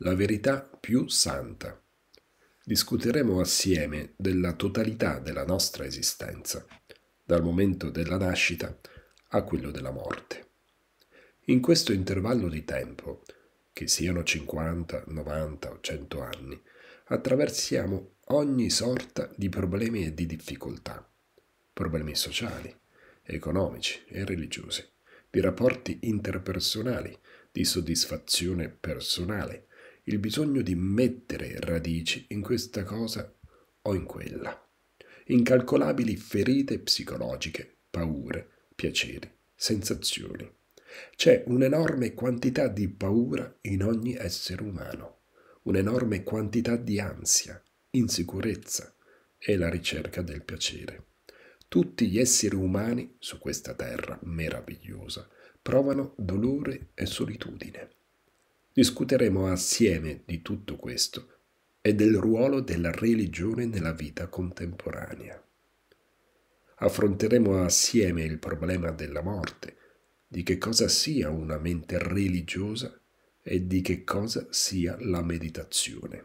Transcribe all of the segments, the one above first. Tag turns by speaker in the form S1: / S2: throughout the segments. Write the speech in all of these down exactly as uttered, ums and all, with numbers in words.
S1: la verità più santa. Discuteremo assieme della totalità della nostra esistenza, dal momento della nascita a quello della morte. In questo intervallo di tempo, che siano cinquanta, novanta o cento anni, attraversiamo ogni sorta di problemi e di difficoltà, problemi sociali, economici e religiosi, di rapporti interpersonali, di soddisfazione personale, il bisogno di mettere radici in questa cosa o in quella, incalcolabili ferite psicologiche, paure, piaceri, sensazioni. C'è un'enorme quantità di paura in ogni essere umano, un'enorme quantità di ansia, insicurezza e la ricerca del piacere. Tutti gli esseri umani su questa terra meravigliosa provano dolore e solitudine. Discuteremo assieme di tutto questo e del ruolo della religione nella vita contemporanea. Affronteremo assieme il problema della morte, di che cosa sia una mente religiosa e di che cosa sia la meditazione.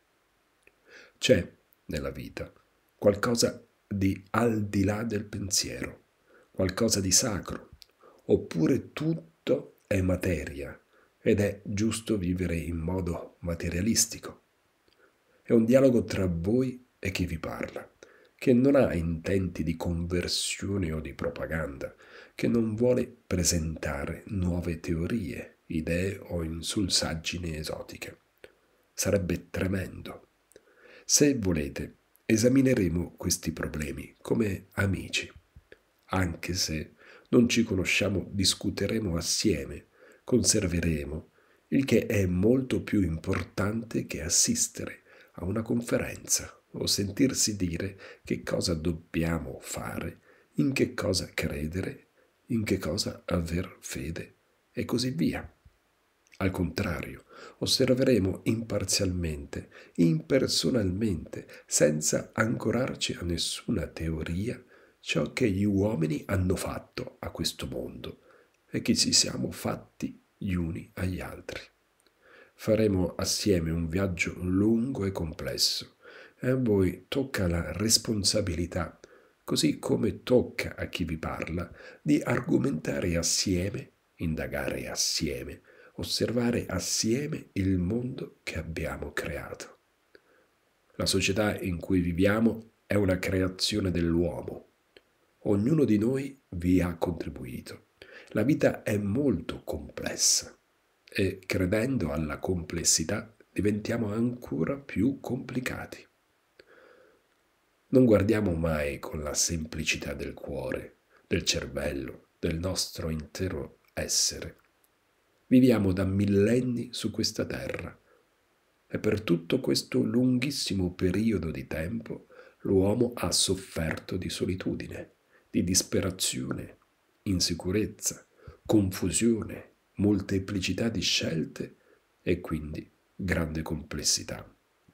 S1: C'è nella vita qualcosa di al di là del pensiero, qualcosa di sacro, oppure tutto è materia ed è giusto vivere in modo materialistico. È un dialogo tra voi e chi vi parla, che non ha intenti di conversione o di propaganda, che non vuole presentare nuove teorie, idee o insulsaggini esotiche. Sarebbe tremendo. Se volete, esamineremo questi problemi come amici. Anche se non ci conosciamo, discuteremo assieme, conserveremo, il che è molto più importante che assistere a una conferenza o sentirsi dire che cosa dobbiamo fare, in che cosa credere, in che cosa aver fede e così via. Al contrario, osserveremo imparzialmente, impersonalmente, senza ancorarci a nessuna teoria, ciò che gli uomini hanno fatto a questo mondo e che ci siamo fatti gli uni agli altri. Faremo assieme un viaggio lungo e complesso e a voi tocca la responsabilità, così come tocca a chi vi parla, di argomentare assieme, indagare assieme, osservare assieme il mondo che abbiamo creato. La società in cui viviamo è una creazione dell'uomo. Ognuno di noi vi ha contribuito. La vita è molto complessa e credendo alla complessità diventiamo ancora più complicati. Non guardiamo mai con la semplicità del cuore, del cervello, del nostro intero essere. Viviamo da millenni su questa terra e per tutto questo lunghissimo periodo di tempo l'uomo ha sofferto di solitudine, di disperazione, insicurezza, confusione, molteplicità di scelte e quindi grande complessità.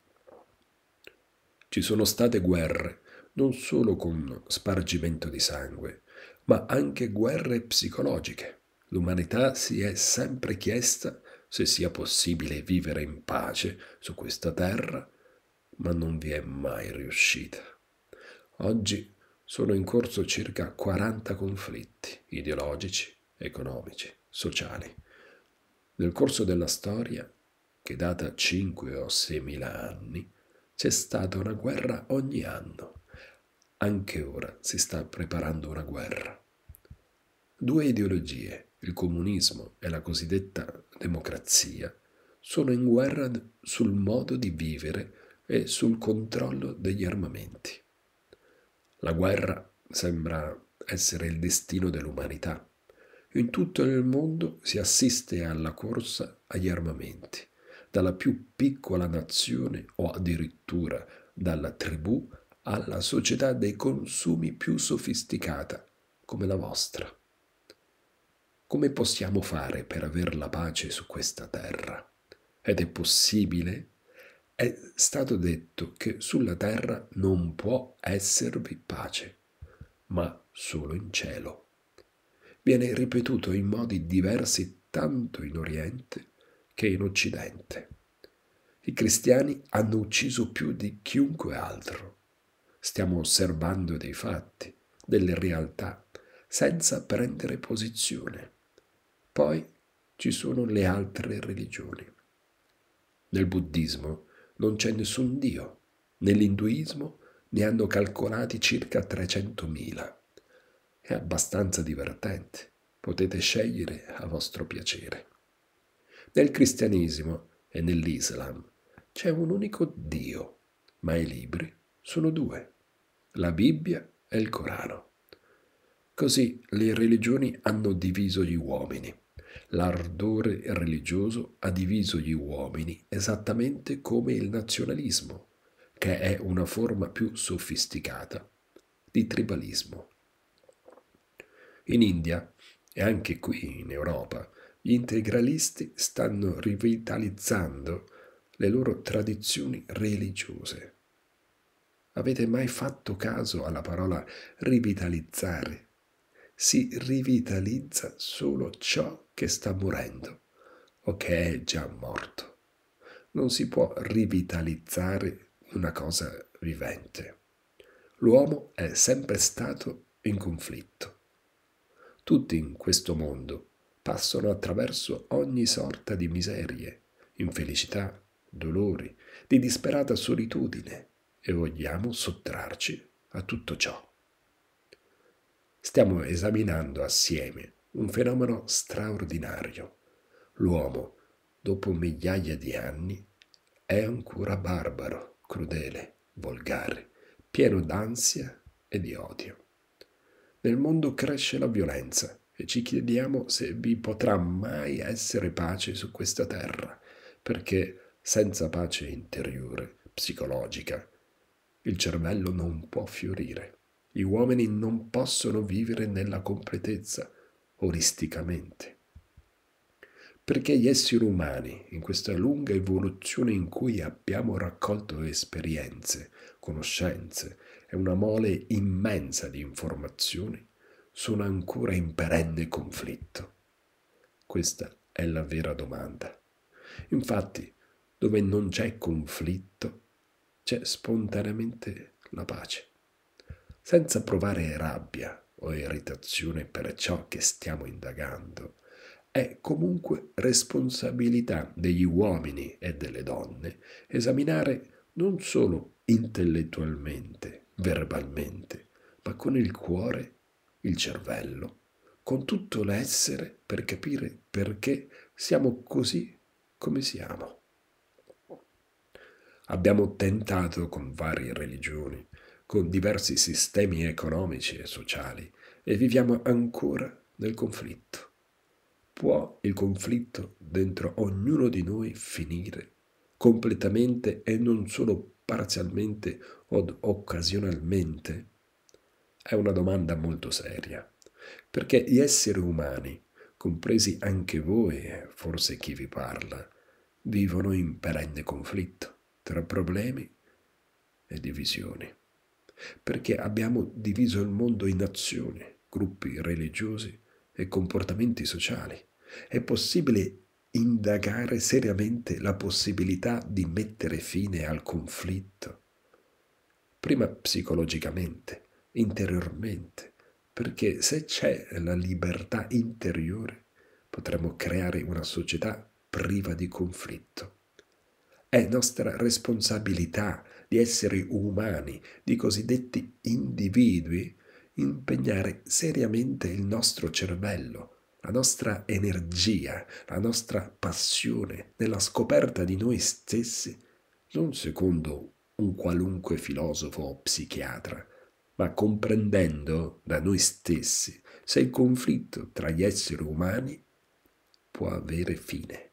S1: Ci sono state guerre, non solo con spargimento di sangue, ma anche guerre psicologiche. L'umanità si è sempre chiesta se sia possibile vivere in pace su questa terra, ma non vi è mai riuscita. Oggi sono in corso circa quaranta conflitti ideologici, economici, sociali. Nel corso della storia, che data cinque o seimila anni, c'è stata una guerra ogni anno. Anche ora si sta preparando una guerra. Due ideologie, il comunismo e la cosiddetta democrazia, sono in guerra sul modo di vivere e sul controllo degli armamenti. La guerra sembra essere il destino dell'umanità. In tutto il mondo si assiste alla corsa agli armamenti, dalla più piccola nazione o addirittura dalla tribù alla società dei consumi più sofisticata come la vostra. Come possiamo fare per aver la pace su questa terra? Ed è possibile? È stato detto che sulla terra non può esservi pace, ma solo in cielo. Viene ripetuto in modi diversi tanto in Oriente che in Occidente. I cristiani hanno ucciso più di chiunque altro. Stiamo osservando dei fatti, delle realtà, senza prendere posizione. Poi ci sono le altre religioni. Nel buddismo non c'è nessun dio, nell'induismo ne hanno calcolati circa trecentomila. È abbastanza divertente, potete scegliere a vostro piacere. Nel cristianesimo e nell'Islam c'è un unico Dio, ma i libri sono due, la Bibbia e il Corano. Così le religioni hanno diviso gli uomini. L'ardore religioso ha diviso gli uomini esattamente come il nazionalismo, che è una forma più sofisticata di tribalismo. In India e anche qui in Europa gli integralisti stanno rivitalizzando le loro tradizioni religiose. Avete mai fatto caso alla parola rivitalizzare? Si rivitalizza solo ciò che sta morendo o che è già morto. Non si può rivitalizzare una cosa vivente. L'uomo è sempre stato in conflitto. Tutti in questo mondo passano attraverso ogni sorta di miserie, infelicità, dolori, di disperata solitudine e vogliamo sottrarci a tutto ciò. Stiamo esaminando assieme un fenomeno straordinario. L'uomo, dopo migliaia di anni, è ancora barbaro, crudele, volgare, pieno d'ansia e di odio. Nel mondo cresce la violenza e ci chiediamo se vi potrà mai essere pace su questa terra, perché senza pace interiore, psicologica, il cervello non può fiorire. Gli uomini non possono vivere nella completezza, olisticamente. Perché gli esseri umani, in questa lunga evoluzione in cui abbiamo raccolto esperienze, conoscenze e una mole immensa di informazioni, sono ancora in perenne conflitto? Questa è la vera domanda. Infatti, dove non c'è conflitto, c'è spontaneamente la pace. Senza provare rabbia o irritazione per ciò che stiamo indagando, è comunque responsabilità degli uomini e delle donne esaminare non solo intellettualmente, verbalmente, ma con il cuore, il cervello, con tutto l'essere per capire perché siamo così come siamo. Abbiamo tentato con varie religioni, con diversi sistemi economici e sociali, e viviamo ancora nel conflitto. Può il conflitto dentro ognuno di noi finire completamente e non solo parzialmente o occasionalmente? È una domanda molto seria, perché gli esseri umani, compresi anche voi e forse chi vi parla, vivono in perenne conflitto tra problemi e divisioni, perché abbiamo diviso il mondo in nazioni, gruppi religiosi e comportamenti sociali. È possibile indagare seriamente la possibilità di mettere fine al conflitto, prima psicologicamente, interiormente, perché se c'è la libertà interiore potremo creare una società priva di conflitto. È nostra responsabilità di esseri umani, di cosiddetti individui, impegnare seriamente il nostro cervello, la nostra energia, la nostra passione nella scoperta di noi stessi, non secondo un qualunque filosofo o psichiatra, ma comprendendo da noi stessi se il conflitto tra gli esseri umani può avere fine.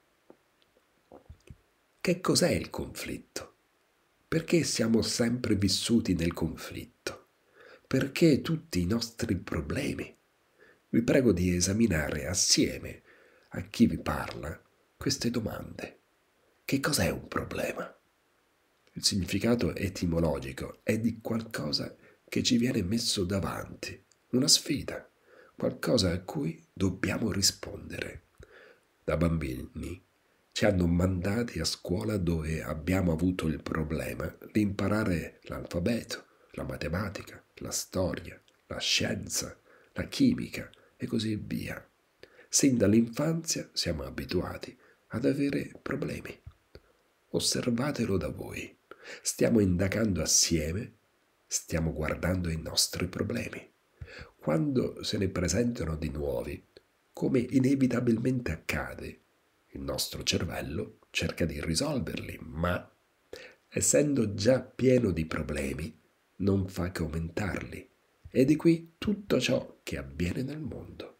S1: Che cos'è il conflitto? Perché siamo sempre vissuti nel conflitto? Perché tutti i nostri problemi? Vi prego di esaminare assieme a chi vi parla queste domande. Che cos'è un problema? Il significato etimologico è di qualcosa che ci viene messo davanti, una sfida, qualcosa a cui dobbiamo rispondere. Da bambini Ci hanno mandati a scuola dove abbiamo avuto il problema di imparare l'alfabeto, la matematica, la storia, la scienza, la chimica e così via. Sin dall'infanzia siamo abituati ad avere problemi. Osservatelo da voi. Stiamo indagando assieme, stiamo guardando i nostri problemi. Quando se ne presentano di nuovi, come inevitabilmente accade, il nostro cervello cerca di risolverli, ma, essendo già pieno di problemi, non fa che aumentarli. E di qui tutto ciò che avviene nel mondo.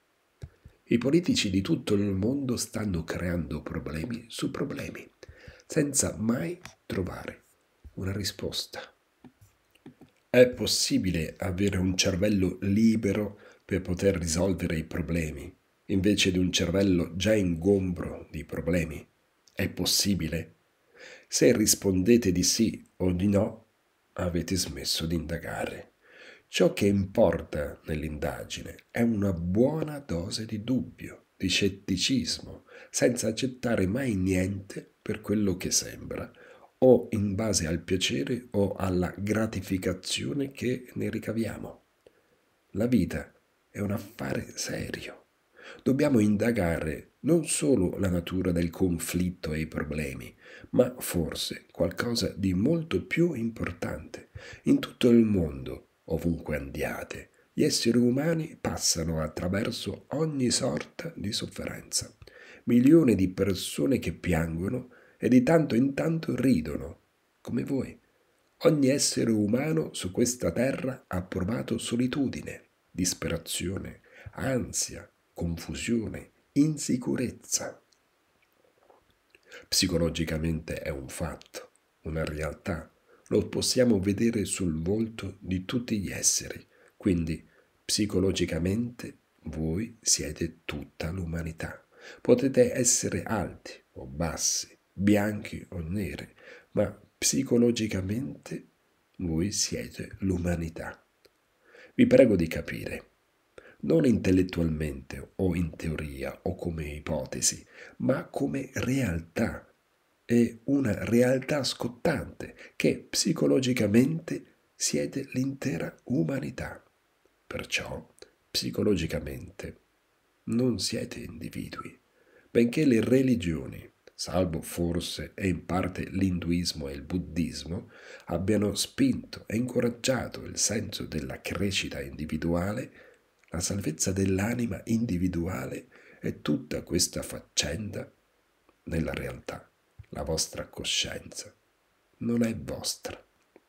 S1: I politici di tutto il mondo stanno creando problemi su problemi, senza mai trovare una risposta. È possibile avere un cervello libero per poter risolvere i problemi, invece di un cervello già ingombro di problemi? È possibile? Se rispondete di sì o di no, avete smesso di indagare. Ciò che importa nell'indagine è una buona dose di dubbio, di scetticismo, senza accettare mai niente per quello che sembra, o in base al piacere o alla gratificazione che ne ricaviamo. La vita è un affare serio. Dobbiamo indagare non solo la natura del conflitto e i problemi, ma forse qualcosa di molto più importante. In tutto il mondo, ovunque andiate, gli esseri umani passano attraverso ogni sorta di sofferenza. Milioni di persone che piangono e di tanto in tanto ridono, come voi. Ogni essere umano su questa terra ha provato solitudine, disperazione, ansia, confusione, insicurezza. Psicologicamente è un fatto, una realtà. Lo possiamo vedere sul volto di tutti gli esseri. Quindi, psicologicamente, voi siete tutta l'umanità. Potete essere alti o bassi, bianchi o neri, ma psicologicamente voi siete l'umanità. Vi prego di capire, non intellettualmente o in teoria o come ipotesi, ma come realtà. È una realtà scottante che psicologicamente siete l'intera umanità. Perciò, psicologicamente, non siete individui, benché le religioni, salvo forse e in parte l'induismo e il buddismo, abbiano spinto e incoraggiato il senso della crescita individuale, la salvezza dell'anima individuale è tutta questa faccenda. Nella realtà, la vostra coscienza non è vostra,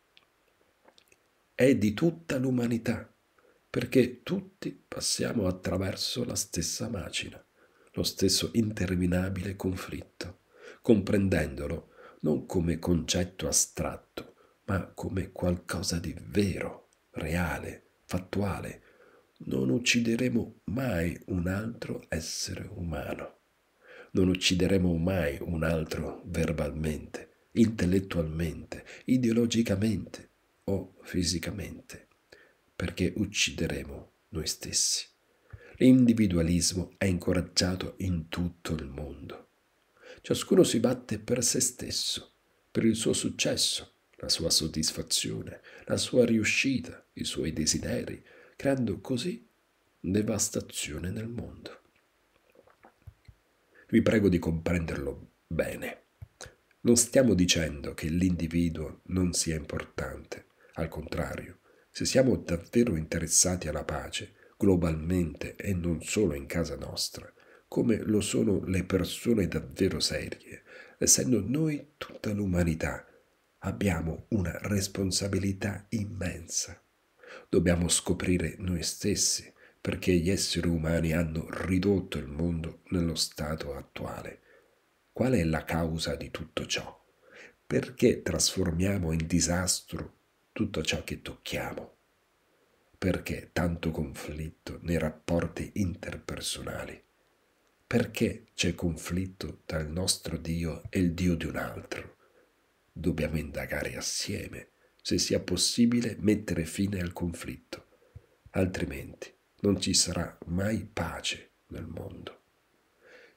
S1: è di tutta l'umanità, perché tutti passiamo attraverso la stessa macina, lo stesso interminabile conflitto, comprendendolo non come concetto astratto, ma come qualcosa di vero, reale, fattuale. Non uccideremo mai un altro essere umano. Non uccideremo mai un altro verbalmente, intellettualmente, ideologicamente o fisicamente, perché uccideremo noi stessi. L'individualismo è incoraggiato in tutto il mondo. Ciascuno si batte per se stesso, per il suo successo, la sua soddisfazione, la sua riuscita, i suoi desideri, creando così devastazione nel mondo. Vi prego di comprenderlo bene. Non stiamo dicendo che l'individuo non sia importante, al contrario, se siamo davvero interessati alla pace, globalmente e non solo in casa nostra, come lo sono le persone davvero serie, essendo noi tutta l'umanità, abbiamo una responsabilità immensa. Dobbiamo scoprire noi stessi, perché gli esseri umani hanno ridotto il mondo nello stato attuale. Qual è la causa di tutto ciò? Perché trasformiamo in disastro tutto ciò che tocchiamo? Perché tanto conflitto nei rapporti interpersonali? Perché c'è conflitto tra il nostro Dio e il Dio di un altro? Dobbiamo indagare assieme se sia possibile mettere fine al conflitto, altrimenti non ci sarà mai pace nel mondo.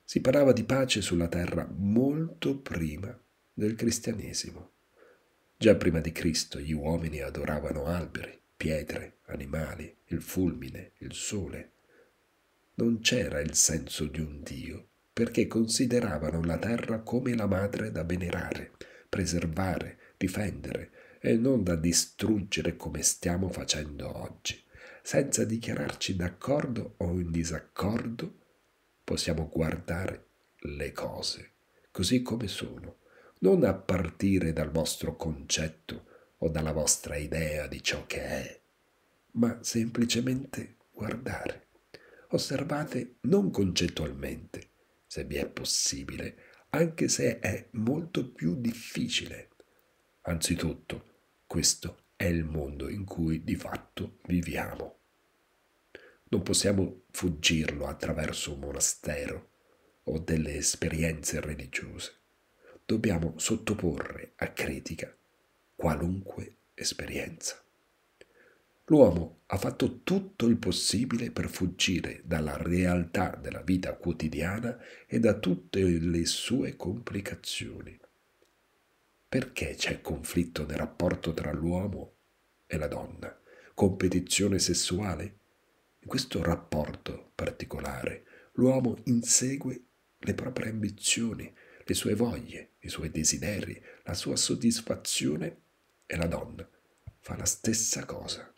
S1: Si parlava di pace sulla terra molto prima del cristianesimo. Già prima di Cristo gli uomini adoravano alberi, pietre, animali, il fulmine, il sole. Non c'era il senso di un Dio, perché consideravano la terra come la madre da venerare, preservare, difendere e non da distruggere come stiamo facendo oggi. Senza dichiararci d'accordo o in disaccordo, possiamo guardare le cose così come sono, non a partire dal vostro concetto o dalla vostra idea di ciò che è, ma semplicemente guardare. Osservate non concettualmente, se vi è possibile, anche se è molto più difficile. Anzitutto, questo è il mondo in cui di fatto viviamo. Non possiamo fuggirlo attraverso un monastero o delle esperienze religiose. Dobbiamo sottoporre a critica qualunque esperienza. L'uomo ha fatto tutto il possibile per fuggire dalla realtà della vita quotidiana e da tutte le sue complicazioni. Perché c'è conflitto nel rapporto tra l'uomo e la donna? Competizione sessuale? In questo rapporto particolare l'uomo insegue le proprie ambizioni, le sue voglie, i suoi desideri, la sua soddisfazione e la donna fa la stessa cosa.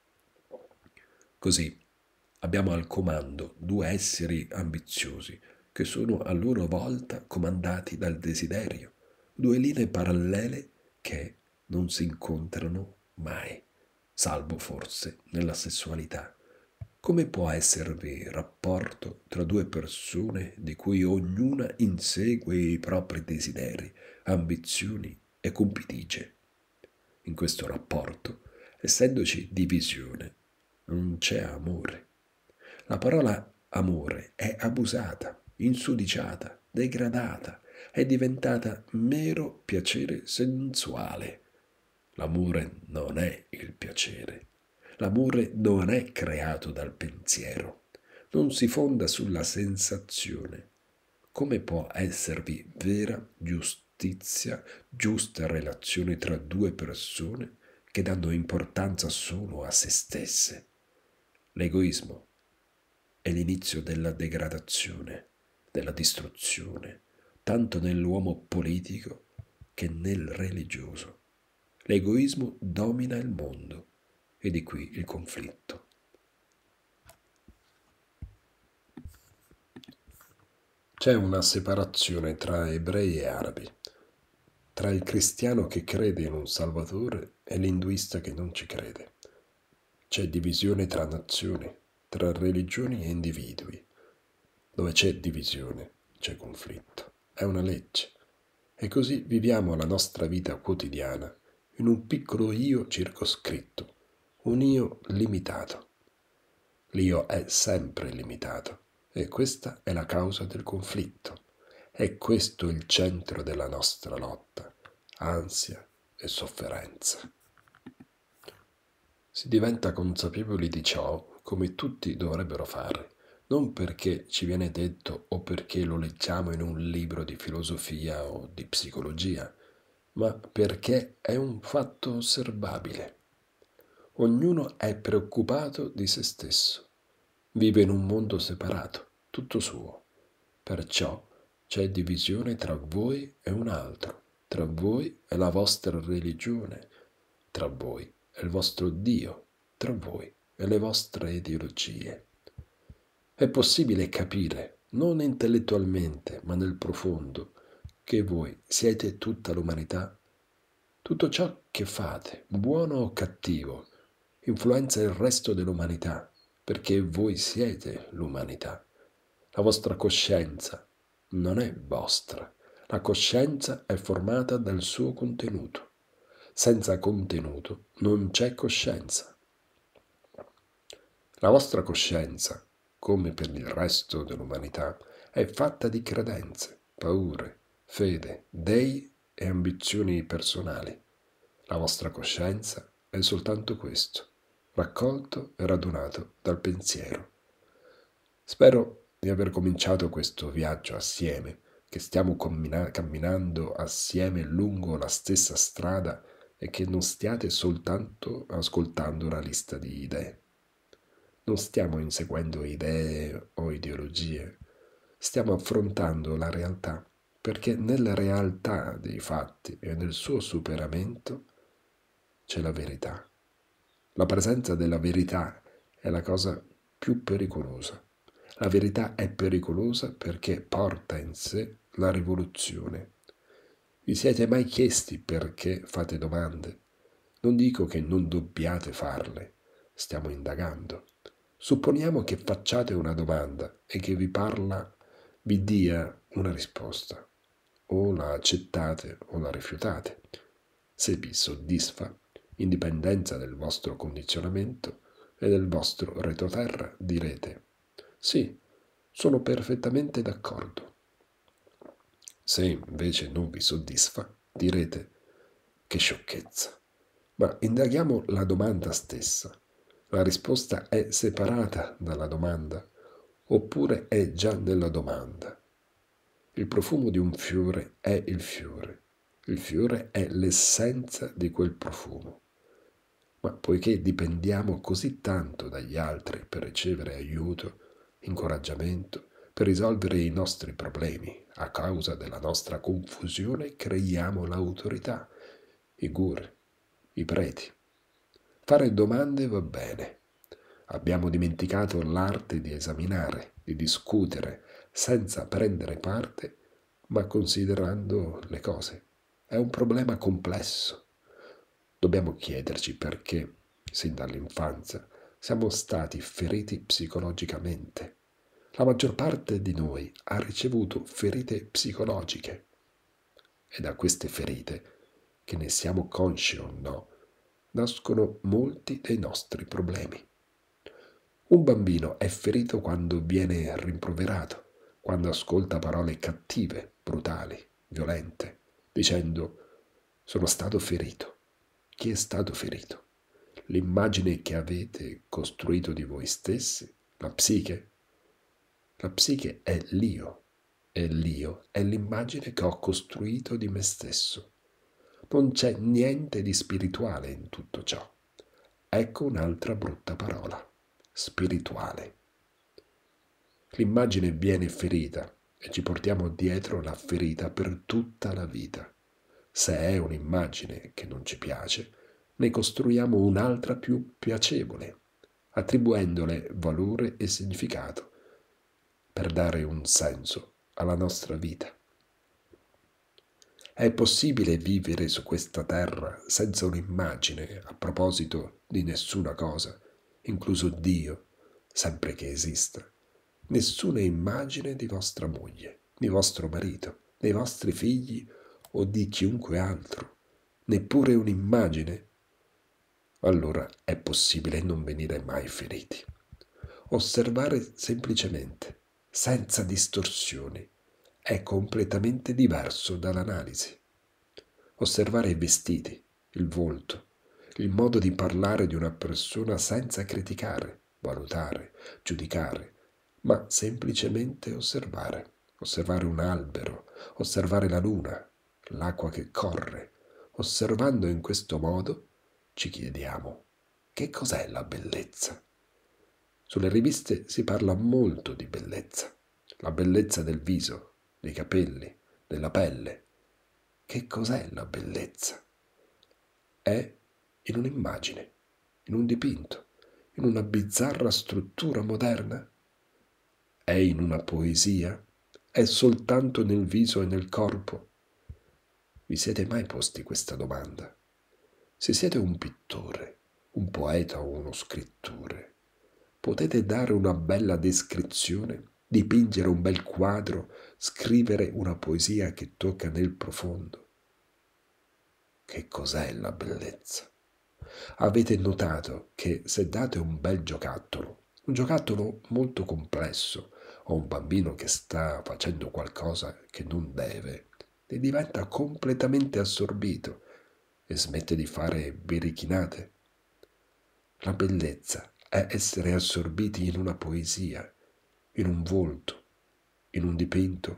S1: Così abbiamo al comando due esseri ambiziosi che sono a loro volta comandati dal desiderio, due linee parallele che non si incontrano mai, salvo forse nella sessualità. Come può esservi rapporto tra due persone di cui ognuna insegue i propri desideri, ambizioni e compitigie? In questo rapporto, essendoci divisione, non c'è amore. La parola amore è abusata, insudiciata, degradata, è diventata mero piacere sensuale. L'amore non è il piacere. L'amore non è creato dal pensiero, non si fonda sulla sensazione. Come può esservi vera giustizia, giusta relazione tra due persone che danno importanza solo a se stesse? L'egoismo è l'inizio della degradazione, della distruzione, tanto nell'uomo politico che nel religioso. L'egoismo domina il mondo e di qui il conflitto. C'è una separazione tra ebrei e arabi, tra il cristiano che crede in un Salvatore e l'induista che non ci crede. C'è divisione tra nazioni, tra religioni e individui. Dove c'è divisione, c'è conflitto. È una legge. E così viviamo la nostra vita quotidiana in un piccolo io circoscritto, un io limitato. L'io è sempre limitato e questa è la causa del conflitto. È questo il centro della nostra lotta, ansia e sofferenza. Si diventa consapevoli di ciò come tutti dovrebbero fare, non perché ci viene detto o perché lo leggiamo in un libro di filosofia o di psicologia, ma perché è un fatto osservabile. Ognuno è preoccupato di se stesso, vive in un mondo separato, tutto suo. Perciò c'è divisione tra voi e un altro, tra voi e la vostra religione, tra voi e il vostro Dio, tra voi e le vostre ideologie. È possibile capire, non intellettualmente, ma nel profondo, che voi siete tutta l'umanità. Tutto ciò che fate, buono o cattivo, influenza il resto dell'umanità, perché voi siete l'umanità. La vostra coscienza non è vostra. La coscienza è formata dal suo contenuto. Senza contenuto non c'è coscienza. La vostra coscienza, come per il resto dell'umanità, è fatta di credenze, paure, fede, dei e ambizioni personali. La vostra coscienza è soltanto questo, raccolto e radunato dal pensiero. Spero di aver cominciato questo viaggio assieme, che stiamo cammina- camminando assieme lungo la stessa strada e che non stiate soltanto ascoltando una lista di idee. Non stiamo inseguendo idee o ideologie, stiamo affrontando la realtà, perché nella realtà dei fatti e nel suo superamento c'è la verità. La presenza della verità è la cosa più pericolosa. La verità è pericolosa perché porta in sé la rivoluzione. Vi siete mai chiesti perché fate domande? Non dico che non dobbiate farle, stiamo indagando. Supponiamo che facciate una domanda e che vi parla, vi dia una risposta. O la accettate o la rifiutate. Se vi soddisfa, in dipendenza del vostro condizionamento e del vostro retroterra, direte sì, sono perfettamente d'accordo. Se invece non vi soddisfa, direte che sciocchezza. Ma indaghiamo la domanda stessa. La risposta è separata dalla domanda, oppure è già nella domanda. Il profumo di un fiore è il fiore. Il fiore è l'essenza di quel profumo. Ma poiché dipendiamo così tanto dagli altri per ricevere aiuto, incoraggiamento, per risolvere i nostri problemi, a causa della nostra confusione creiamo l'autorità, i guru, i preti. Fare domande va bene. Abbiamo dimenticato l'arte di esaminare, di discutere, senza prendere parte, ma considerando le cose. È un problema complesso. Dobbiamo chiederci perché, sin dall'infanzia, siamo stati feriti psicologicamente. La maggior parte di noi ha ricevuto ferite psicologiche. E da queste ferite, che ne siamo consci o no, nascono molti dei nostri problemi. Un bambino è ferito quando viene rimproverato, quando ascolta parole cattive, brutali, violente, dicendo sono stato ferito. Chi è stato ferito? L'immagine che avete costruito di voi stessi? La psiche? La psiche è l'io e l'io è l'immagine che ho costruito di me stesso. Non c'è niente di spirituale in tutto ciò. Ecco un'altra brutta parola, spirituale. L'immagine viene ferita e ci portiamo dietro la ferita per tutta la vita. Se è un'immagine che non ci piace, ne costruiamo un'altra più piacevole, attribuendole valore e significato per dare un senso alla nostra vita. È possibile vivere su questa terra senza un'immagine a proposito di nessuna cosa, incluso Dio, sempre che esista. Nessuna immagine di vostra moglie, di vostro marito, dei vostri figli o di chiunque altro, neppure un'immagine. Allora è possibile non venire mai feriti. Osservare semplicemente, senza distorsioni, è completamente diverso dall'analisi. Osservare i vestiti, il volto, il modo di parlare di una persona senza criticare, valutare, giudicare, ma semplicemente osservare. Osservare un albero, osservare la luna, l'acqua che corre. Osservando in questo modo ci chiediamo che cos'è la bellezza. Sulle riviste si parla molto di bellezza, la bellezza del viso, dei capelli, della pelle. Che cos'è la bellezza? È in un'immagine, in un dipinto, in una bizzarra struttura moderna? È in una poesia? È soltanto nel viso e nel corpo? Vi siete mai posti questa domanda? Se siete un pittore, un poeta o uno scrittore, potete dare una bella descrizione, dipingere un bel quadro, scrivere una poesia che tocca nel profondo. Che cos'è la bellezza? Avete notato che se date un bel giocattolo, un giocattolo molto complesso, a un bambino che sta facendo qualcosa che non deve, ne diventa completamente assorbito e smette di fare birichinate? La bellezza è essere assorbiti in una poesia, in un volto, in un dipinto.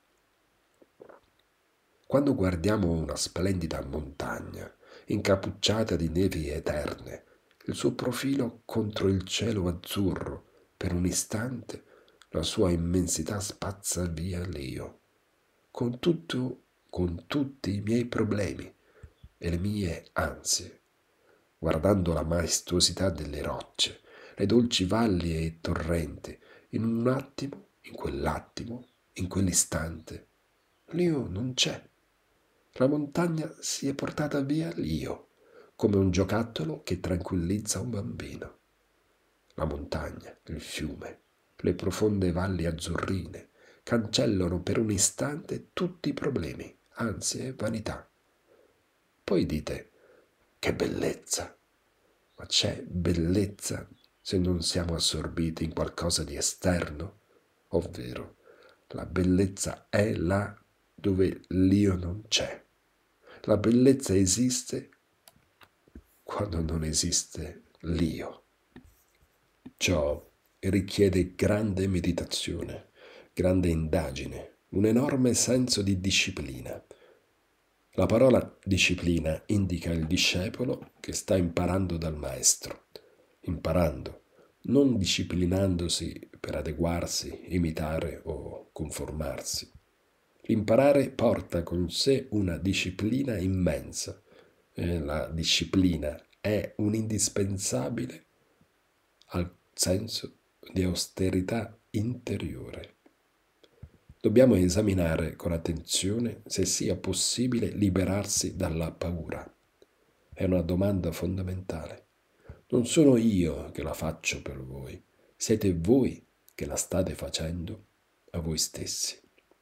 S1: Quando guardiamo una splendida montagna, incappucciata di nevi eterne, il suo profilo contro il cielo azzurro, per un istante la sua immensità spazza via l'io, con tutto, con tutti i miei problemi e le mie ansie, guardando la maestosità delle rocce, le dolci valli e i torrenti, in un attimo, in quell'attimo, in quell'istante, l'io non c'è. La montagna si è portata via l'io, come un giocattolo che tranquillizza un bambino. La montagna, il fiume, le profonde valli azzurrine cancellano per un istante tutti i problemi, ansie e vanità. Poi dite, che bellezza! Ma c'è bellezza se non siamo assorbiti in qualcosa di esterno? Ovvero, la bellezza è là dove l'io non c'è. La bellezza esiste quando non esiste l'io. Ciò richiede grande meditazione, grande indagine, un enorme senso di disciplina. La parola disciplina indica il discepolo che sta imparando dal maestro, imparando, non disciplinandosi per adeguarsi, imitare o conformarsi. L'imparare porta con sé una disciplina immensa e la disciplina è un indispensabile al senso di austerità interiore. Dobbiamo esaminare con attenzione se sia possibile liberarsi dalla paura. È una domanda fondamentale. Non sono io che la faccio per voi, siete voi che la state facendo a voi stessi.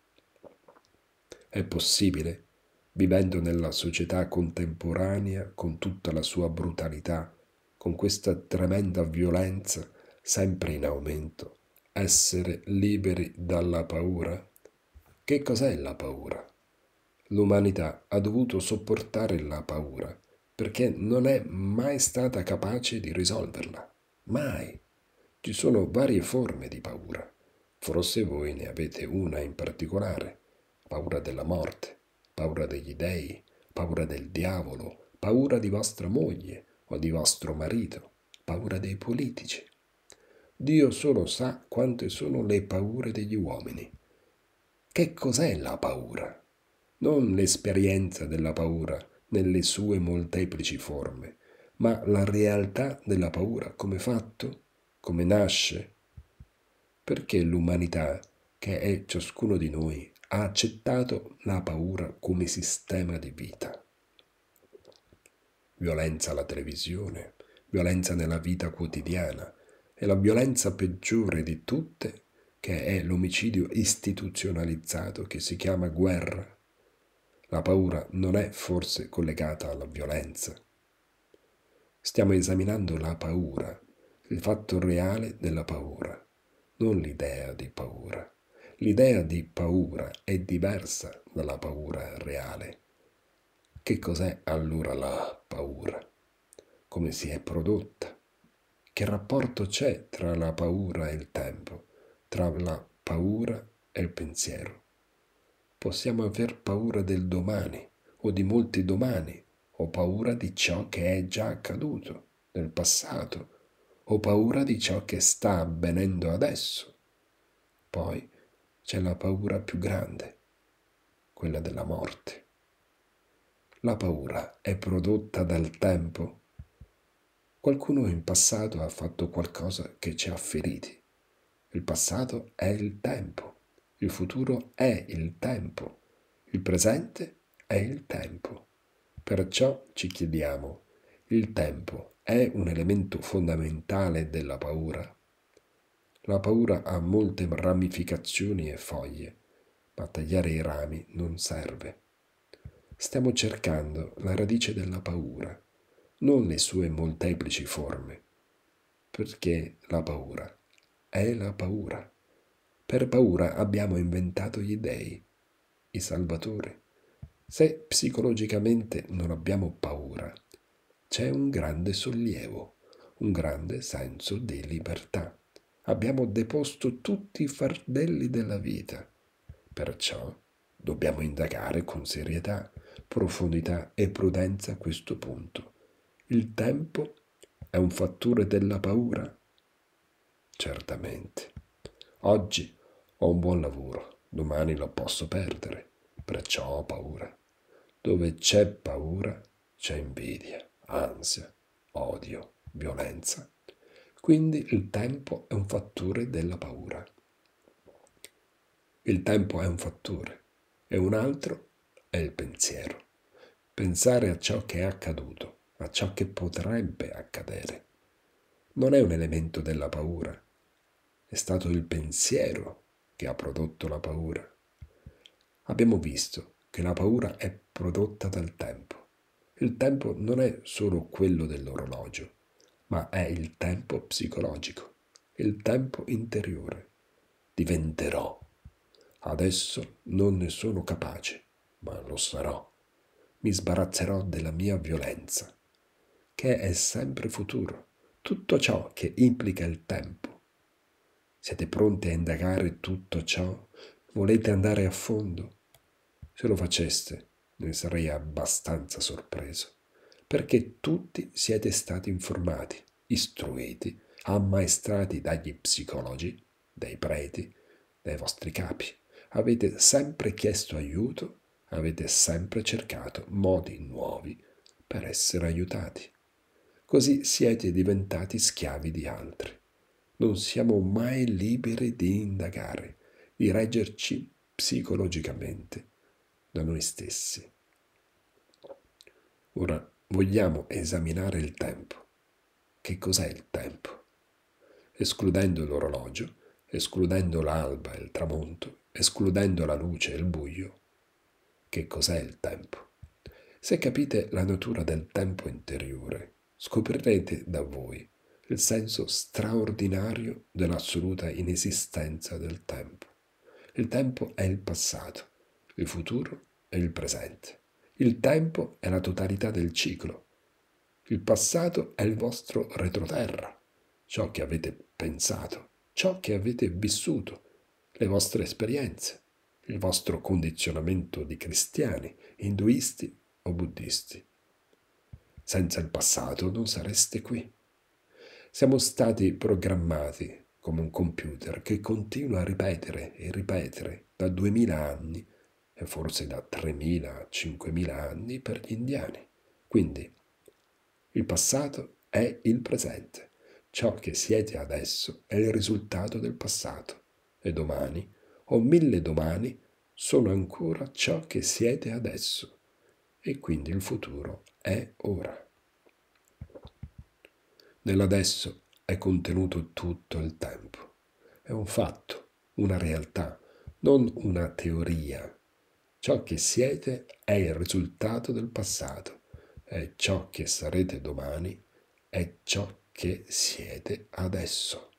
S1: È possibile, vivendo nella società contemporanea con tutta la sua brutalità, con questa tremenda violenza sempre in aumento, essere liberi dalla paura? Che cos'è la paura? L'umanità ha dovuto sopportare la paura perché non è mai stata capace di risolverla. Mai. Ci sono varie forme di paura. Forse voi ne avete una in particolare. Paura della morte, paura degli dèi, paura del diavolo, paura di vostra moglie o di vostro marito, paura dei politici. Dio solo sa quante sono le paure degli uomini. Che cos'è la paura? Non l'esperienza della paura nelle sue molteplici forme, ma la realtà della paura come fatto, come nasce. Perché l'umanità, che è ciascuno di noi, ha accettato la paura come sistema di vita. Violenza alla televisione, violenza nella vita quotidiana e la violenza peggiore di tutte, che è l'omicidio istituzionalizzato che si chiama guerra. La paura non è forse collegata alla violenza. Stiamo esaminando la paura, il fatto reale della paura, non l'idea di paura. L'idea di paura è diversa dalla paura reale. Che cos'è allora la paura? Come si è prodotta? Che rapporto c'è tra la paura e il tempo, tra la paura e il pensiero? Possiamo aver paura del domani o di molti domani, o paura di ciò che è già accaduto nel passato, o paura di ciò che sta avvenendo adesso. Poi c'è la paura più grande, quella della morte. La paura è prodotta dal tempo. Qualcuno in passato ha fatto qualcosa che ci ha feriti. Il passato è il tempo, il futuro è il tempo, il presente è il tempo. Perciò ci chiediamo, il tempo è un elemento fondamentale della paura? La paura ha molte ramificazioni e foglie, ma tagliare i rami non serve. Stiamo cercando la radice della paura, non le sue molteplici forme, perché la paura è la paura. Per paura abbiamo inventato gli dèi, i salvatori. Se psicologicamente non abbiamo paura, c'è un grande sollievo, un grande senso di libertà. abbiamo deposto tutti i fardelli della vita. Perciò dobbiamo indagare con serietà, profondità e prudenza a questo punto. Il tempo è un fattore della paura? Certamente. Oggi ho un buon lavoro, domani lo posso perdere, perciò ho paura. Dove c'è paura, c'è invidia, ansia, odio, violenza. Quindi il tempo è un fattore della paura. Il tempo è un fattore e un altro è il pensiero. Pensare a ciò che è accaduto, a ciò che potrebbe accadere. Non è un elemento della paura, è stato il pensiero che ha prodotto la paura. Abbiamo visto che la paura è prodotta dal tempo. Il tempo non è solo quello dell'orologio, ma è il tempo psicologico, il tempo interiore. Diventerò. Adesso non ne sono capace, ma lo sarò. Mi sbarazzerò della mia violenza, che è sempre futuro, tutto ciò che implica il tempo. Siete pronti a indagare tutto ciò? Volete andare a fondo? Se lo faceste, ne sarei abbastanza sorpreso, perché tutti siete stati informati, istruiti, ammaestrati dagli psicologi, dai preti, dai vostri capi. Avete sempre chiesto aiuto, avete sempre cercato modi nuovi per essere aiutati. Così siete diventati schiavi di altri. Non siamo mai liberi di indagare, di reggerci psicologicamente da noi stessi. Ora vogliamo esaminare il tempo. Che cos'è il tempo? Escludendo l'orologio, escludendo l'alba e il tramonto, escludendo la luce e il buio. Che cos'è il tempo? Se capite la natura del tempo interiore, scoprirete da voi il senso straordinario dell'assoluta inesistenza del tempo. Il tempo è il passato, il futuro è il presente. Il tempo è la totalità del ciclo. Il passato è il vostro retroterra, ciò che avete pensato, ciò che avete vissuto, le vostre esperienze, il vostro condizionamento di cristiani, induisti o buddisti. Senza il passato non sareste qui. Siamo stati programmati come un computer che continua a ripetere e ripetere da duemila anni e forse da tremila, cinquemila anni per gli indiani. Quindi il passato è il presente. Ciò che siete adesso è il risultato del passato e domani o mille domani sono ancora ciò che siete adesso e quindi il futuro è ora. Nell'adesso è contenuto tutto il tempo. È un fatto, una realtà, non una teoria. Ciò che siete è il risultato del passato e ciò che sarete domani è ciò che siete adesso.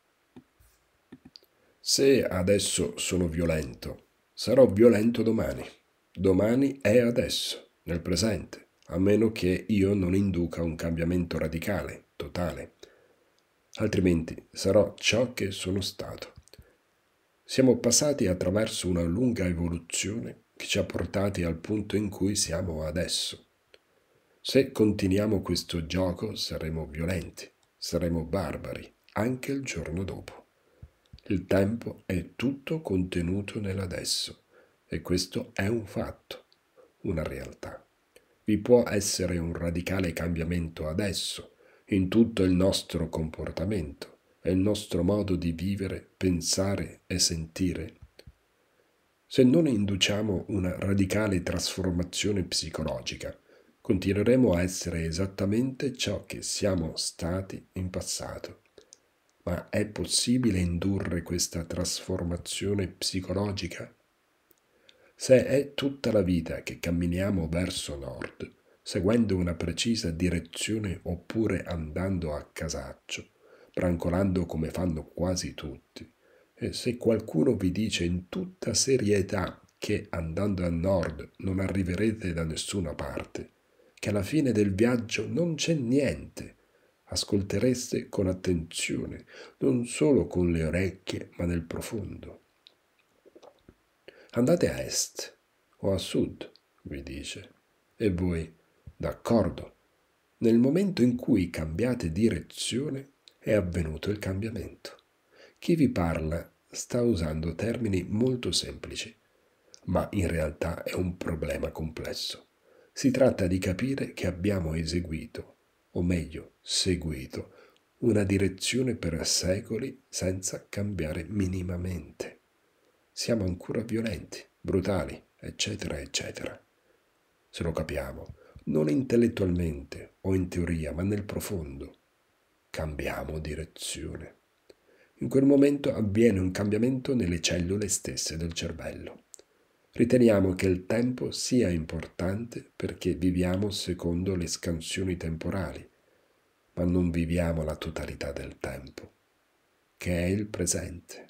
S1: Se adesso sono violento, sarò violento domani. Domani è adesso, nel presente, a meno che io non induca un cambiamento radicale, totale. Altrimenti sarò ciò che sono stato. Siamo passati attraverso una lunga evoluzione che ci ha portati al punto in cui siamo adesso. Se continuiamo questo gioco saremo violenti, saremo barbari, anche il giorno dopo. Il tempo è tutto contenuto nell'adesso e questo è un fatto, una realtà. Vi può essere un radicale cambiamento adesso in tutto il nostro comportamento e il nostro modo di vivere, pensare e sentire. Se non induciamo una radicale trasformazione psicologica, continueremo a essere esattamente ciò che siamo stati in passato. Ma è possibile indurre questa trasformazione psicologica? Se è tutta la vita che camminiamo verso nord, seguendo una precisa direzione oppure andando a casaccio, brancolando come fanno quasi tutti, e se qualcuno vi dice in tutta serietà che andando a nord non arriverete da nessuna parte, che alla fine del viaggio non c'è niente, ascoltereste con attenzione, non solo con le orecchie, ma nel profondo. Andate a est o a sud, vi dice, e voi, d'accordo, nel momento in cui cambiate direzione è avvenuto il cambiamento. Chi vi parla sta usando termini molto semplici, ma in realtà è un problema complesso. Si tratta di capire che abbiamo eseguito, o meglio, seguito, una direzione per secoli senza cambiare minimamente. Siamo ancora violenti, brutali, eccetera, eccetera. Se lo capiamo, non intellettualmente o in teoria, ma nel profondo, cambiamo direzione. In quel momento avviene un cambiamento nelle cellule stesse del cervello. Riteniamo che il tempo sia importante perché viviamo secondo le scansioni temporali, ma non viviamo la totalità del tempo, che è il presente.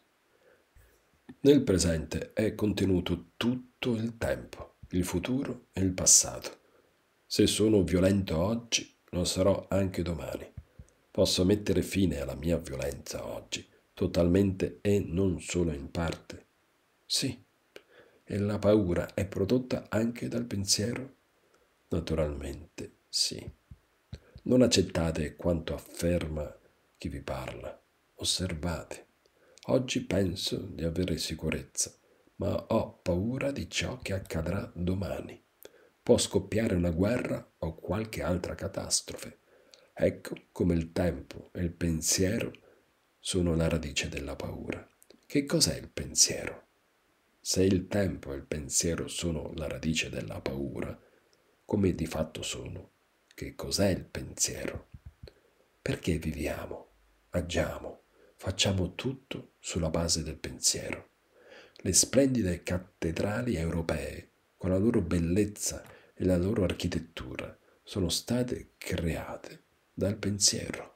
S1: Nel presente è contenuto tutto il tempo, il futuro e il passato. Se sono violento oggi, lo sarò anche domani. Posso mettere fine alla mia violenza oggi, totalmente e non solo in parte. Sì, e la paura è prodotta anche dal pensiero? Naturalmente sì. Non accettate quanto afferma chi vi parla. Osservate. Oggi penso di avere sicurezza, ma ho paura di ciò che accadrà domani. Può scoppiare una guerra o qualche altra catastrofe. Ecco come il tempo e il pensiero sono la radice della paura. Che cos'è il pensiero? Se il tempo e il pensiero sono la radice della paura, come di fatto sono, che cos'è il pensiero? Perché viviamo, agiamo, facciamo tutto sulla base del pensiero. Le splendide cattedrali europee, con la loro bellezza e la loro architettura, sono state create dal pensiero.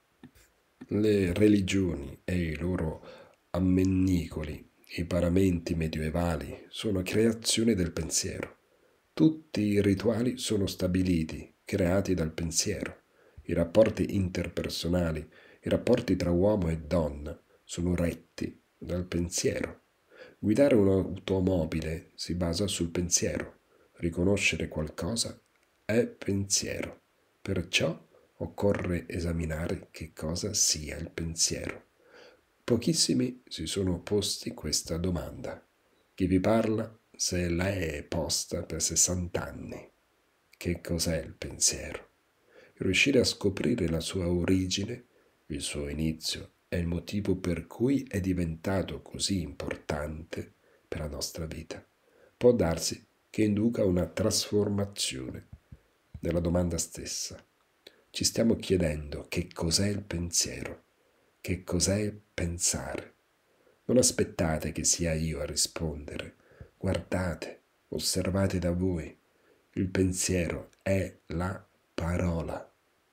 S1: Le religioni e i loro ammennicoli, i paramenti medievali, sono creazione del pensiero. Tutti i rituali sono stabiliti, creati dal pensiero. I rapporti interpersonali, i rapporti tra uomo e donna sono retti dal pensiero. Guidare un'automobile si basa sul pensiero. Riconoscere qualcosa è pensiero. Perciò occorre esaminare che cosa sia il pensiero. Pochissimi si sono posti questa domanda. Chi vi parla se lei è posta per sessant'anni. Che cos'è il pensiero? Riuscire a scoprire la sua origine, il suo inizio e il motivo per cui è diventato così importante per la nostra vita. Può darsi che induca una trasformazione nella domanda stessa. Ci stiamo chiedendo che cos'è il pensiero, che cos'è pensare. Non aspettate che sia io a rispondere. Guardate, osservate da voi. Il pensiero è la parola.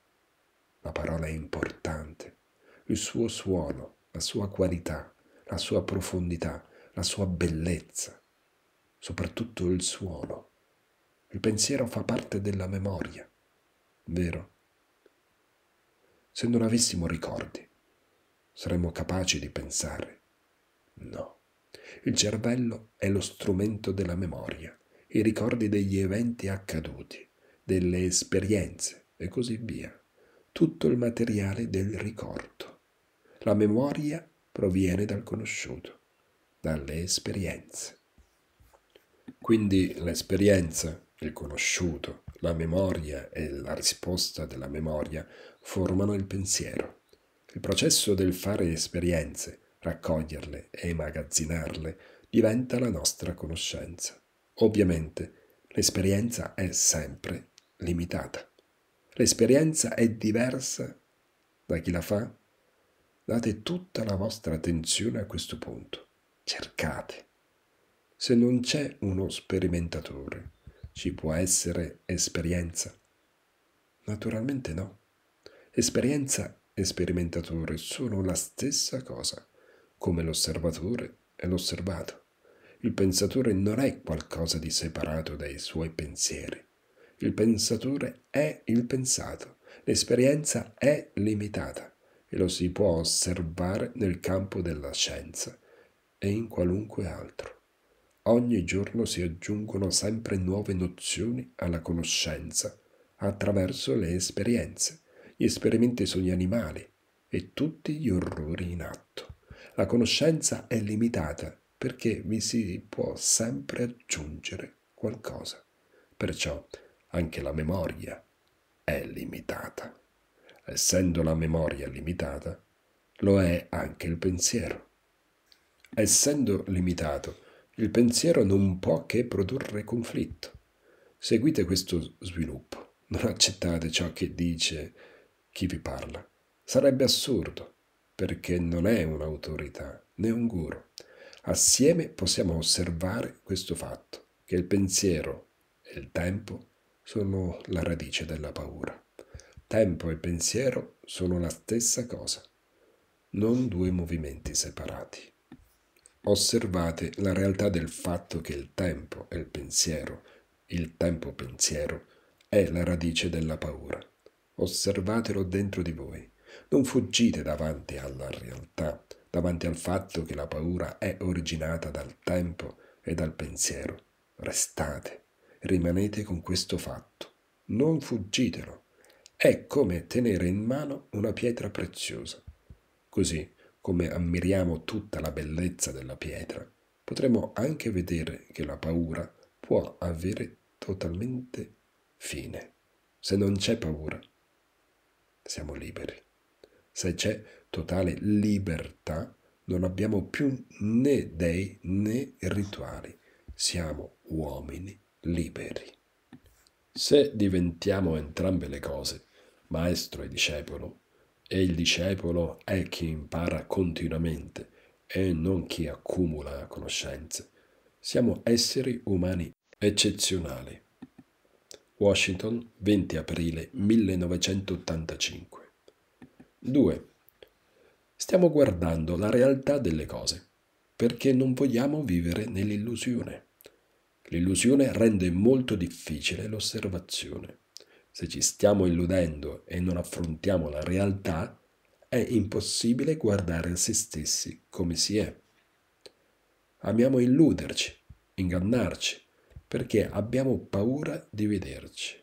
S1: La parola è importante. Il suo suono, la sua qualità, la sua profondità, la sua bellezza. Soprattutto il suono. Il pensiero fa parte della memoria, vero? Se non avessimo ricordi, saremmo capaci di pensare? No. Il cervello è lo strumento della memoria, i ricordi degli eventi accaduti, delle esperienze e così via. Tutto il materiale del ricordo. La memoria proviene dal conosciuto, dalle esperienze. Quindi l'esperienza, il conosciuto, la memoria e la risposta della memoria formano il pensiero. Il processo del fare esperienze, raccoglierle e immagazzinarle, diventa la nostra conoscenza. Ovviamente l'esperienza è sempre limitata. L'esperienza è diversa da chi la fa. Date tutta la vostra attenzione a questo punto. Cercate. Se non c'è uno sperimentatore, ci può essere esperienza? Naturalmente no. Esperienza e sperimentatore sono la stessa cosa, come l'osservatore e l'osservato. Il pensatore non è qualcosa di separato dai suoi pensieri. Il pensatore è il pensato L'esperienza è limitata e lo si può osservare nel campo della scienza e in qualunque altro. Ogni giorno si aggiungono sempre nuove nozioni alla conoscenza attraverso le esperienze, gli esperimenti sugli animali e tutti gli orrori in atto. La conoscenza è limitata perché vi si può sempre aggiungere qualcosa. Perciò anche la memoria è limitata. Essendo la memoria limitata, lo è anche il pensiero. Essendo limitato, il pensiero non può che produrre conflitto. Seguite questo sviluppo, non accettate ciò che dice chi vi parla. Sarebbe assurdo, perché non è un'autorità né un guru. Assieme possiamo osservare questo fatto, che il pensiero e il tempo sono la radice della paura. Tempo e pensiero sono la stessa cosa, non due movimenti separati. Osservate la realtà del fatto che il tempo e il pensiero, il tempo pensiero, è la radice della paura. Osservatelo dentro di voi. Non fuggite davanti alla realtà, davanti al fatto che la paura è originata dal tempo e dal pensiero. Restate, rimanete con questo fatto. Non fuggitelo. È come tenere in mano una pietra preziosa. Così, come ammiriamo tutta la bellezza della pietra, potremo anche vedere che la paura può avere totalmente fine. Se non c'è paura, siamo liberi. Se c'è totale libertà, non abbiamo più né dei né rituali. Siamo uomini liberi. Se diventiamo entrambe le cose, maestro e discepolo, e il discepolo è chi impara continuamente e non chi accumula conoscenze, siamo esseri umani eccezionali. Washington, venti aprile millenovecentottantacinque. due. Stiamo guardando la realtà delle cose perché non vogliamo vivere nell'illusione. L'illusione rende molto difficile l'osservazione. Se ci stiamo illudendo e non affrontiamo la realtà, è impossibile guardare a se stessi come si è. Amiamo illuderci, ingannarci, perché abbiamo paura di vederci.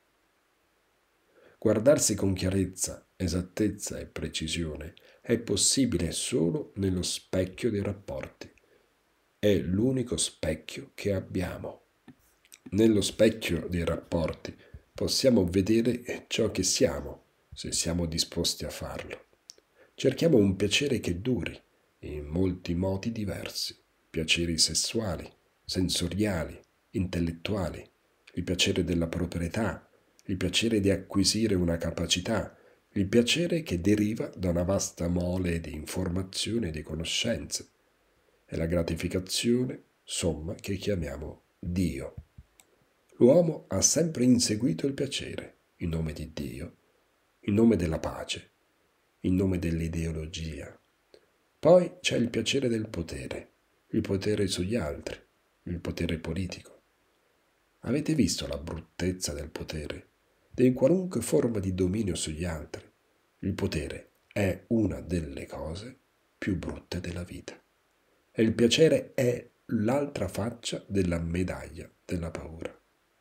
S1: Guardarsi con chiarezza, esattezza e precisione è possibile solo nello specchio dei rapporti. È l'unico specchio che abbiamo. Nello specchio dei rapporti possiamo vedere ciò che siamo, se siamo disposti a farlo. Cerchiamo un piacere che duri, in molti modi diversi, piaceri sessuali, sensoriali, intellettuali, il piacere della proprietà, il piacere di acquisire una capacità, il piacere che deriva da una vasta mole di informazioni e di conoscenze, e la gratificazione, somma, che chiamiamo Dio. L'uomo ha sempre inseguito il piacere, in nome di Dio, in nome della pace, in nome dell'ideologia. Poi c'è il piacere del potere, il potere sugli altri, il potere politico. Avete visto la bruttezza del potere, di qualunque forma di dominio sugli altri? Il potere è una delle cose più brutte della vita. E il piacere è l'altra faccia della medaglia della paura.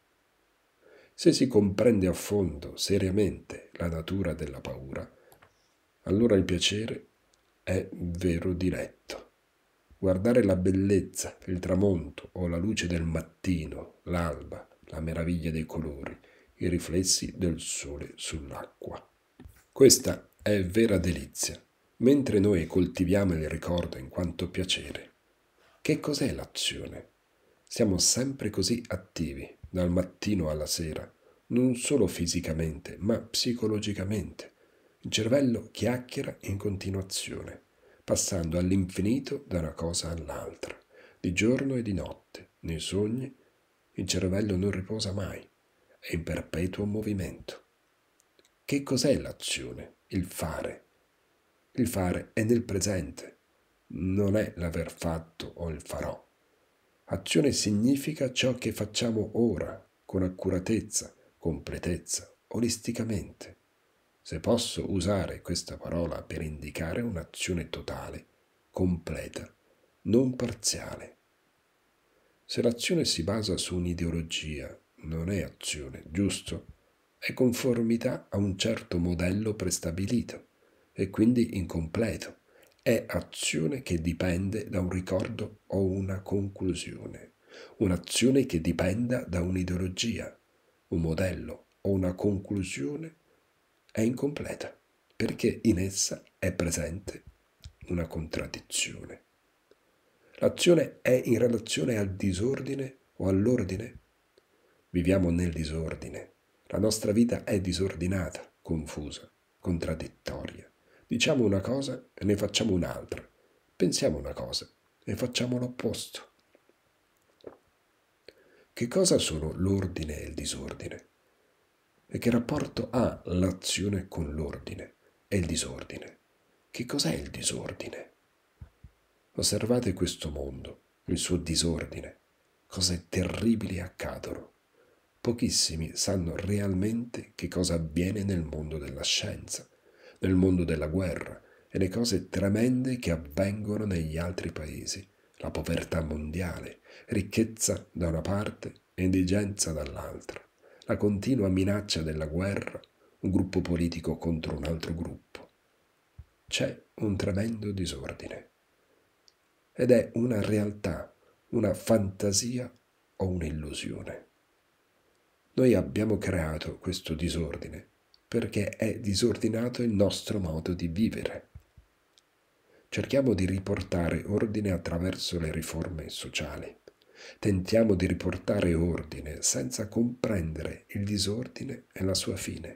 S1: Se si comprende a fondo, seriamente, la natura della paura, allora il piacere è vero diretto. Guardare la bellezza, il tramonto o la luce del mattino, l'alba, la meraviglia dei colori, i riflessi del sole sull'acqua. Questa è vera delizia, mentre noi coltiviamo il ricordo in quanto piacere. Che cos'è l'azione? Siamo sempre così attivi, dal mattino alla sera, non solo fisicamente, ma psicologicamente. Il cervello chiacchiera in continuazione, passando all'infinito da una cosa all'altra, di giorno e di notte, nei sogni. Il cervello non riposa mai, è in perpetuo movimento. Che cos'è l'azione? Il fare. Il fare è nel presente, non è l'aver fatto o il farò. Azione significa ciò che facciamo ora, con accuratezza, completezza, olisticamente. se posso usare questa parola per indicare un'azione totale, completa, non parziale. Se l'azione si basa su un'ideologia, non è azione, giusto? È conformità a un certo modello prestabilito e quindi incompleto. È azione che dipende da un ricordo o una conclusione. Un'azione che dipenda da un'ideologia, un modello o una conclusione è incompleta, perché in essa è presente una contraddizione. L'azione è in relazione al disordine o all'ordine? Viviamo nel disordine. La nostra vita è disordinata, confusa, contraddittoria. Diciamo una cosa e ne facciamo un'altra. Pensiamo una cosa e facciamo l'opposto. Che cosa sono l'ordine e il disordine? E che rapporto ha l'azione con l'ordine e il disordine? Che cos'è il disordine? Osservate questo mondo, il suo disordine. Cose terribili accadono. Pochissimi sanno realmente che cosa avviene nel mondo della scienza, nel mondo della guerra e le cose tremende che avvengono negli altri paesi. La povertà mondiale, ricchezza da una parte e indigenza dall'altra, la continua minaccia della guerra, un gruppo politico contro un altro gruppo. C'è un tremendo disordine ed è una realtà, una fantasia o un'illusione. Noi abbiamo creato questo disordine perché è disordinato il nostro modo di vivere. Cerchiamo di riportare ordine attraverso le riforme sociali. Tentiamo di riportare ordine senza comprendere il disordine e la sua fine.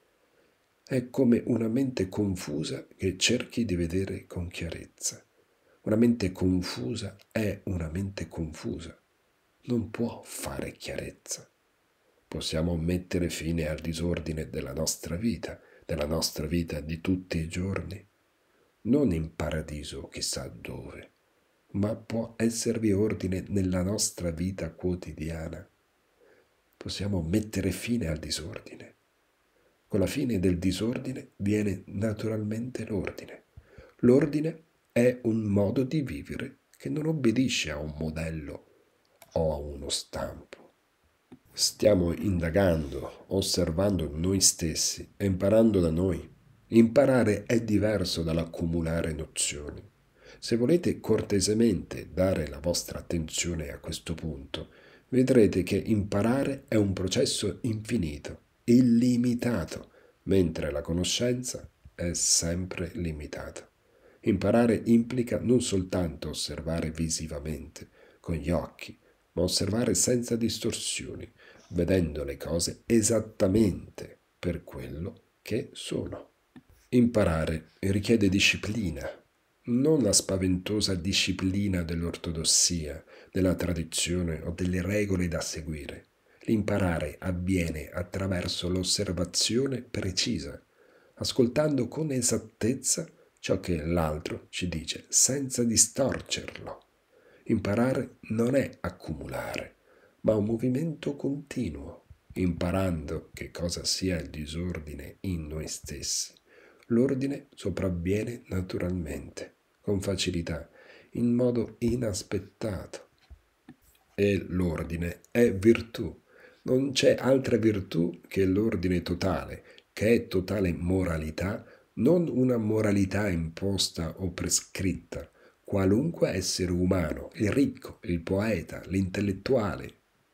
S1: È come una mente confusa che cerchi di vedere con chiarezza. Una mente confusa è una mente confusa. Non può fare chiarezza. Possiamo mettere fine al disordine della nostra vita, della nostra vita di tutti i giorni? Non in paradiso chissà dove, ma può esservi ordine nella nostra vita quotidiana. Possiamo mettere fine al disordine. Con la fine del disordine viene naturalmente l'ordine. L'ordine è un modo di vivere che non obbedisce a un modello o a uno stampo. Stiamo indagando, osservando noi stessi e imparando da noi. Imparare è diverso dall'accumulare nozioni. Se volete cortesemente dare la vostra attenzione a questo punto, vedrete che imparare è un processo infinito, illimitato, mentre la conoscenza è sempre limitata. Imparare implica non soltanto osservare visivamente, con gli occhi, ma osservare senza distorsioni, vedendo le cose esattamente per quello che sono. Imparare richiede disciplina, non la spaventosa disciplina dell'ortodossia, della tradizione o delle regole da seguire. L'imparare avviene attraverso l'osservazione precisa, ascoltando con esattezza ciò che l'altro ci dice, senza distorcerlo. Imparare non è accumulare, ma un movimento continuo, imparando che cosa sia il disordine in noi stessi. L'ordine sopravviene naturalmente, con facilità, in modo inaspettato. E l'ordine è virtù. Non c'è altra virtù che l'ordine totale, che è totale moralità, non una moralità imposta o prescritta. Qualunque essere umano, il ricco, il poeta, l'intellettuale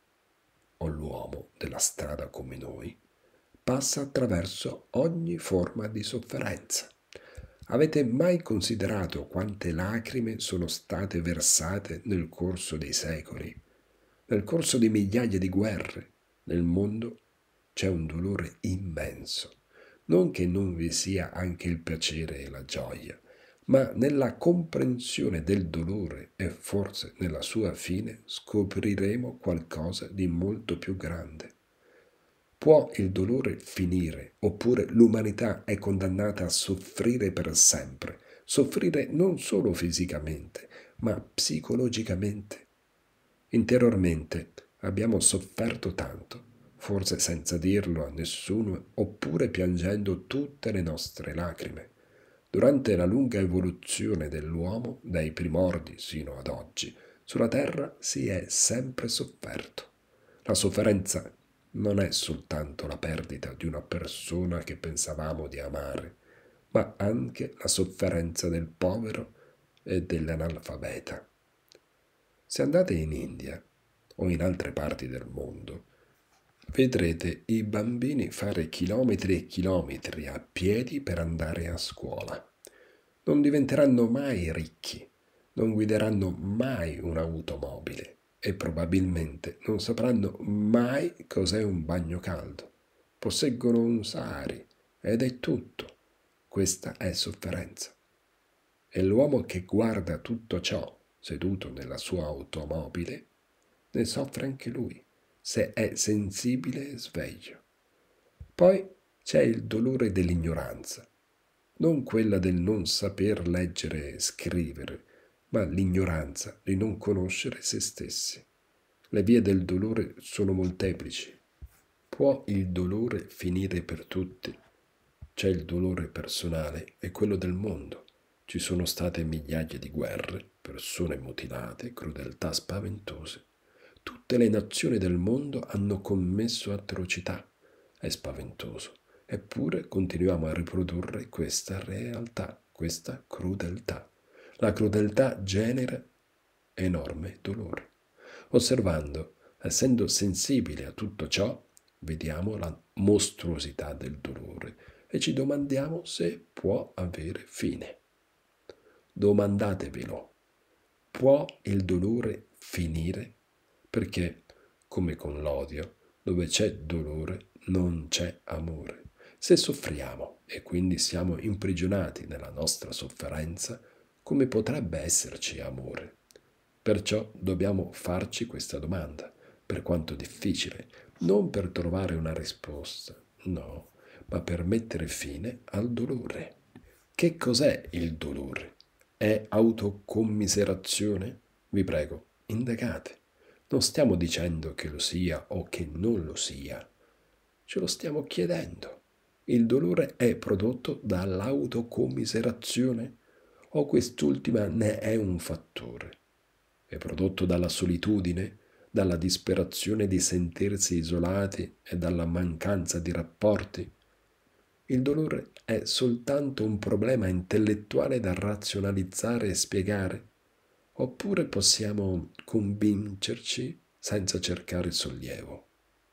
S1: o l'uomo della strada come noi, passa attraverso ogni forma di sofferenza. Avete mai considerato quante lacrime sono state versate nel corso dei secoli? Nel corso di migliaia di guerre nel mondo c'è un dolore immenso. Non che non vi sia anche il piacere e la gioia, ma nella comprensione del dolore e forse nella sua fine scopriremo qualcosa di molto più grande. Può il dolore finire, oppure l'umanità è condannata a soffrire per sempre, soffrire non solo fisicamente, ma psicologicamente. Interiormente abbiamo sofferto tanto, forse senza dirlo a nessuno, oppure piangendo tutte le nostre lacrime. Durante la lunga evoluzione dell'uomo, dai primordi sino ad oggi, sulla terra si è sempre sofferto. La sofferenza non è soltanto la perdita di una persona che pensavamo di amare, ma anche la sofferenza del povero e dell'analfabeta. Se andate in India o in altre parti del mondo, vedrete i bambini fare chilometri e chilometri a piedi per andare a scuola. Non diventeranno mai ricchi, non guideranno mai un'automobile e probabilmente non sapranno mai cos'è un bagno caldo. Posseggono un sari ed è tutto. Questa è sofferenza. E l'uomo che guarda tutto ciò seduto nella sua automobile ne soffre anche lui, se è sensibile e sveglio. Poi c'è il dolore dell'ignoranza, non quella del non saper leggere e scrivere, ma l'ignoranza di non conoscere se stessi. Le vie del dolore sono molteplici. Può il dolore finire per tutti? C'è il dolore personale e quello del mondo. Ci sono state migliaia di guerre, persone mutilate, crudeltà spaventose. Tutte le nazioni del mondo hanno commesso atrocità. È spaventoso. Eppure continuiamo a riprodurre questa realtà, questa crudeltà. La crudeltà genera enorme dolore. Osservando, essendo sensibili a tutto ciò, vediamo la mostruosità del dolore e ci domandiamo se può avere fine. Domandatevelo, può il dolore finire? Perché, come con l'odio, dove c'è dolore non c'è amore. Se soffriamo e quindi siamo imprigionati nella nostra sofferenza, come potrebbe esserci amore? Perciò dobbiamo farci questa domanda, per quanto difficile, non per trovare una risposta, no, ma per mettere fine al dolore. Che cos'è il dolore? È autocommiserazione? Vi prego, indagate. Non stiamo dicendo che lo sia o che non lo sia. Ce lo stiamo chiedendo. Il dolore è prodotto dall'autocommiserazione o quest'ultima ne è un fattore? È prodotto dalla solitudine, dalla disperazione di sentirsi isolati e dalla mancanza di rapporti? Il dolore è soltanto un problema intellettuale da razionalizzare e spiegare? Oppure possiamo convincerci senza cercare sollievo?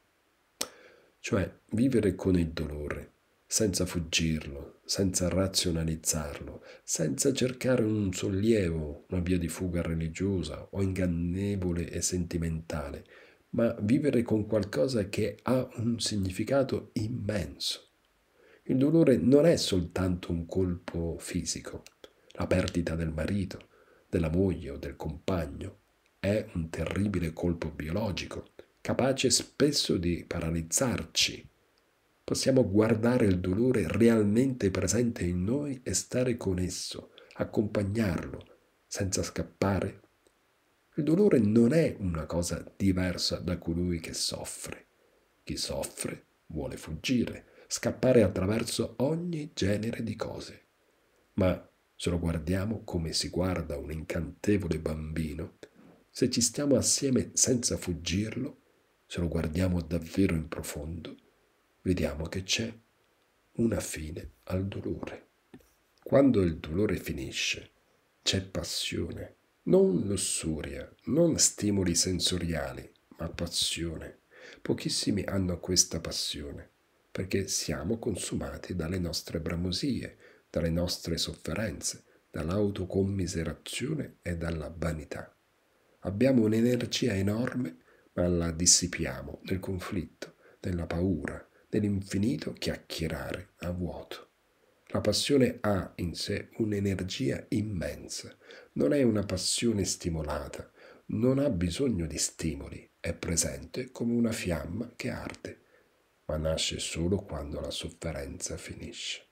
S1: Cioè vivere con il dolore, senza fuggirlo, senza razionalizzarlo, senza cercare un sollievo, una via di fuga religiosa o ingannevole e sentimentale, ma vivere con qualcosa che ha un significato immenso. Il dolore non è soltanto un colpo fisico, la perdita del marito, della moglie o del compagno, è un terribile colpo biologico, capace spesso di paralizzarci. Possiamo guardare il dolore realmente presente in noi e stare con esso, accompagnarlo, senza scappare. Il dolore non è una cosa diversa da colui che soffre. Chi soffre vuole fuggire, scappare attraverso ogni genere di cose. Ma se lo guardiamo come si guarda un incantevole bambino, se ci stiamo assieme senza fuggirlo, se lo guardiamo davvero in profondo, vediamo che c'è una fine al dolore. Quando il dolore finisce, c'è passione, non lussuria, non stimoli sensoriali, ma passione. Pochissimi hanno questa passione, perché siamo consumati dalle nostre bramosie, dalle nostre sofferenze, dall'autocommiserazione e dalla vanità. Abbiamo un'energia enorme, ma la dissipiamo nel conflitto, nella paura, nell'infinito chiacchierare a vuoto. La passione ha in sé un'energia immensa, non è una passione stimolata, non ha bisogno di stimoli, è presente come una fiamma che arde, ma nasce solo quando la sofferenza finisce.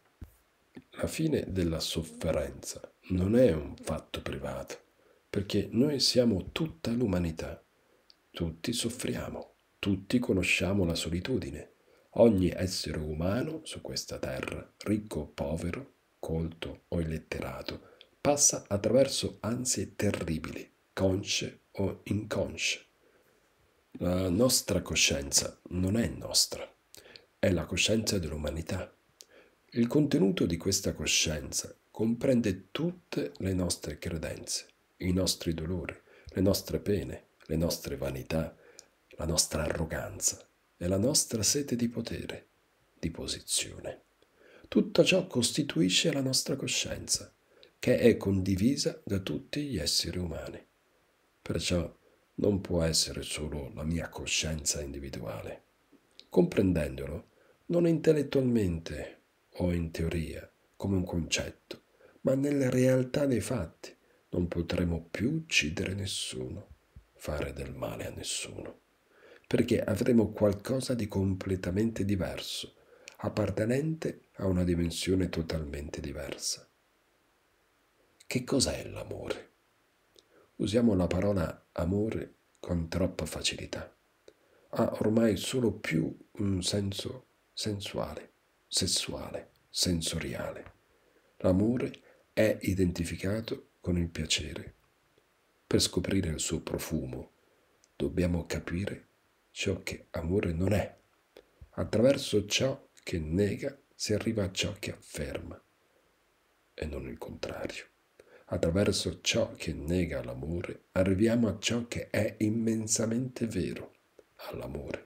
S1: La fine della sofferenza non è un fatto privato, perché noi siamo tutta l'umanità, tutti soffriamo. Tutti conosciamo la solitudine. Ogni essere umano su questa terra, ricco o povero, colto o illetterato, passa attraverso ansie terribili, consce o inconsce. La nostra coscienza non è nostra, è la coscienza dell'umanità. Il contenuto di questa coscienza comprende tutte le nostre credenze, i nostri dolori, le nostre pene, le nostre vanità, la nostra arroganza e la nostra sete di potere, di posizione. Tutto ciò costituisce la nostra coscienza, che è condivisa da tutti gli esseri umani. Perciò non può essere solo la mia coscienza individuale. Comprendendolo, non intellettualmente o in teoria, come un concetto, ma nella realtà dei fatti, non potremo più uccidere nessuno, fare del male a nessuno, perché avremo qualcosa di completamente diverso, appartenente a una dimensione totalmente diversa. Che cos'è l'amore? Usiamo la parola amore con troppa facilità. Ha ormai solo più un senso sensuale, sessuale, sensoriale. L'amore è identificato con il piacere. Per scoprire il suo profumo dobbiamo capire ciò che amore non è. Attraverso ciò che nega si arriva a ciò che afferma e non il contrario. Attraverso ciò che nega l'amore arriviamo a ciò che è immensamente vero, all'amore.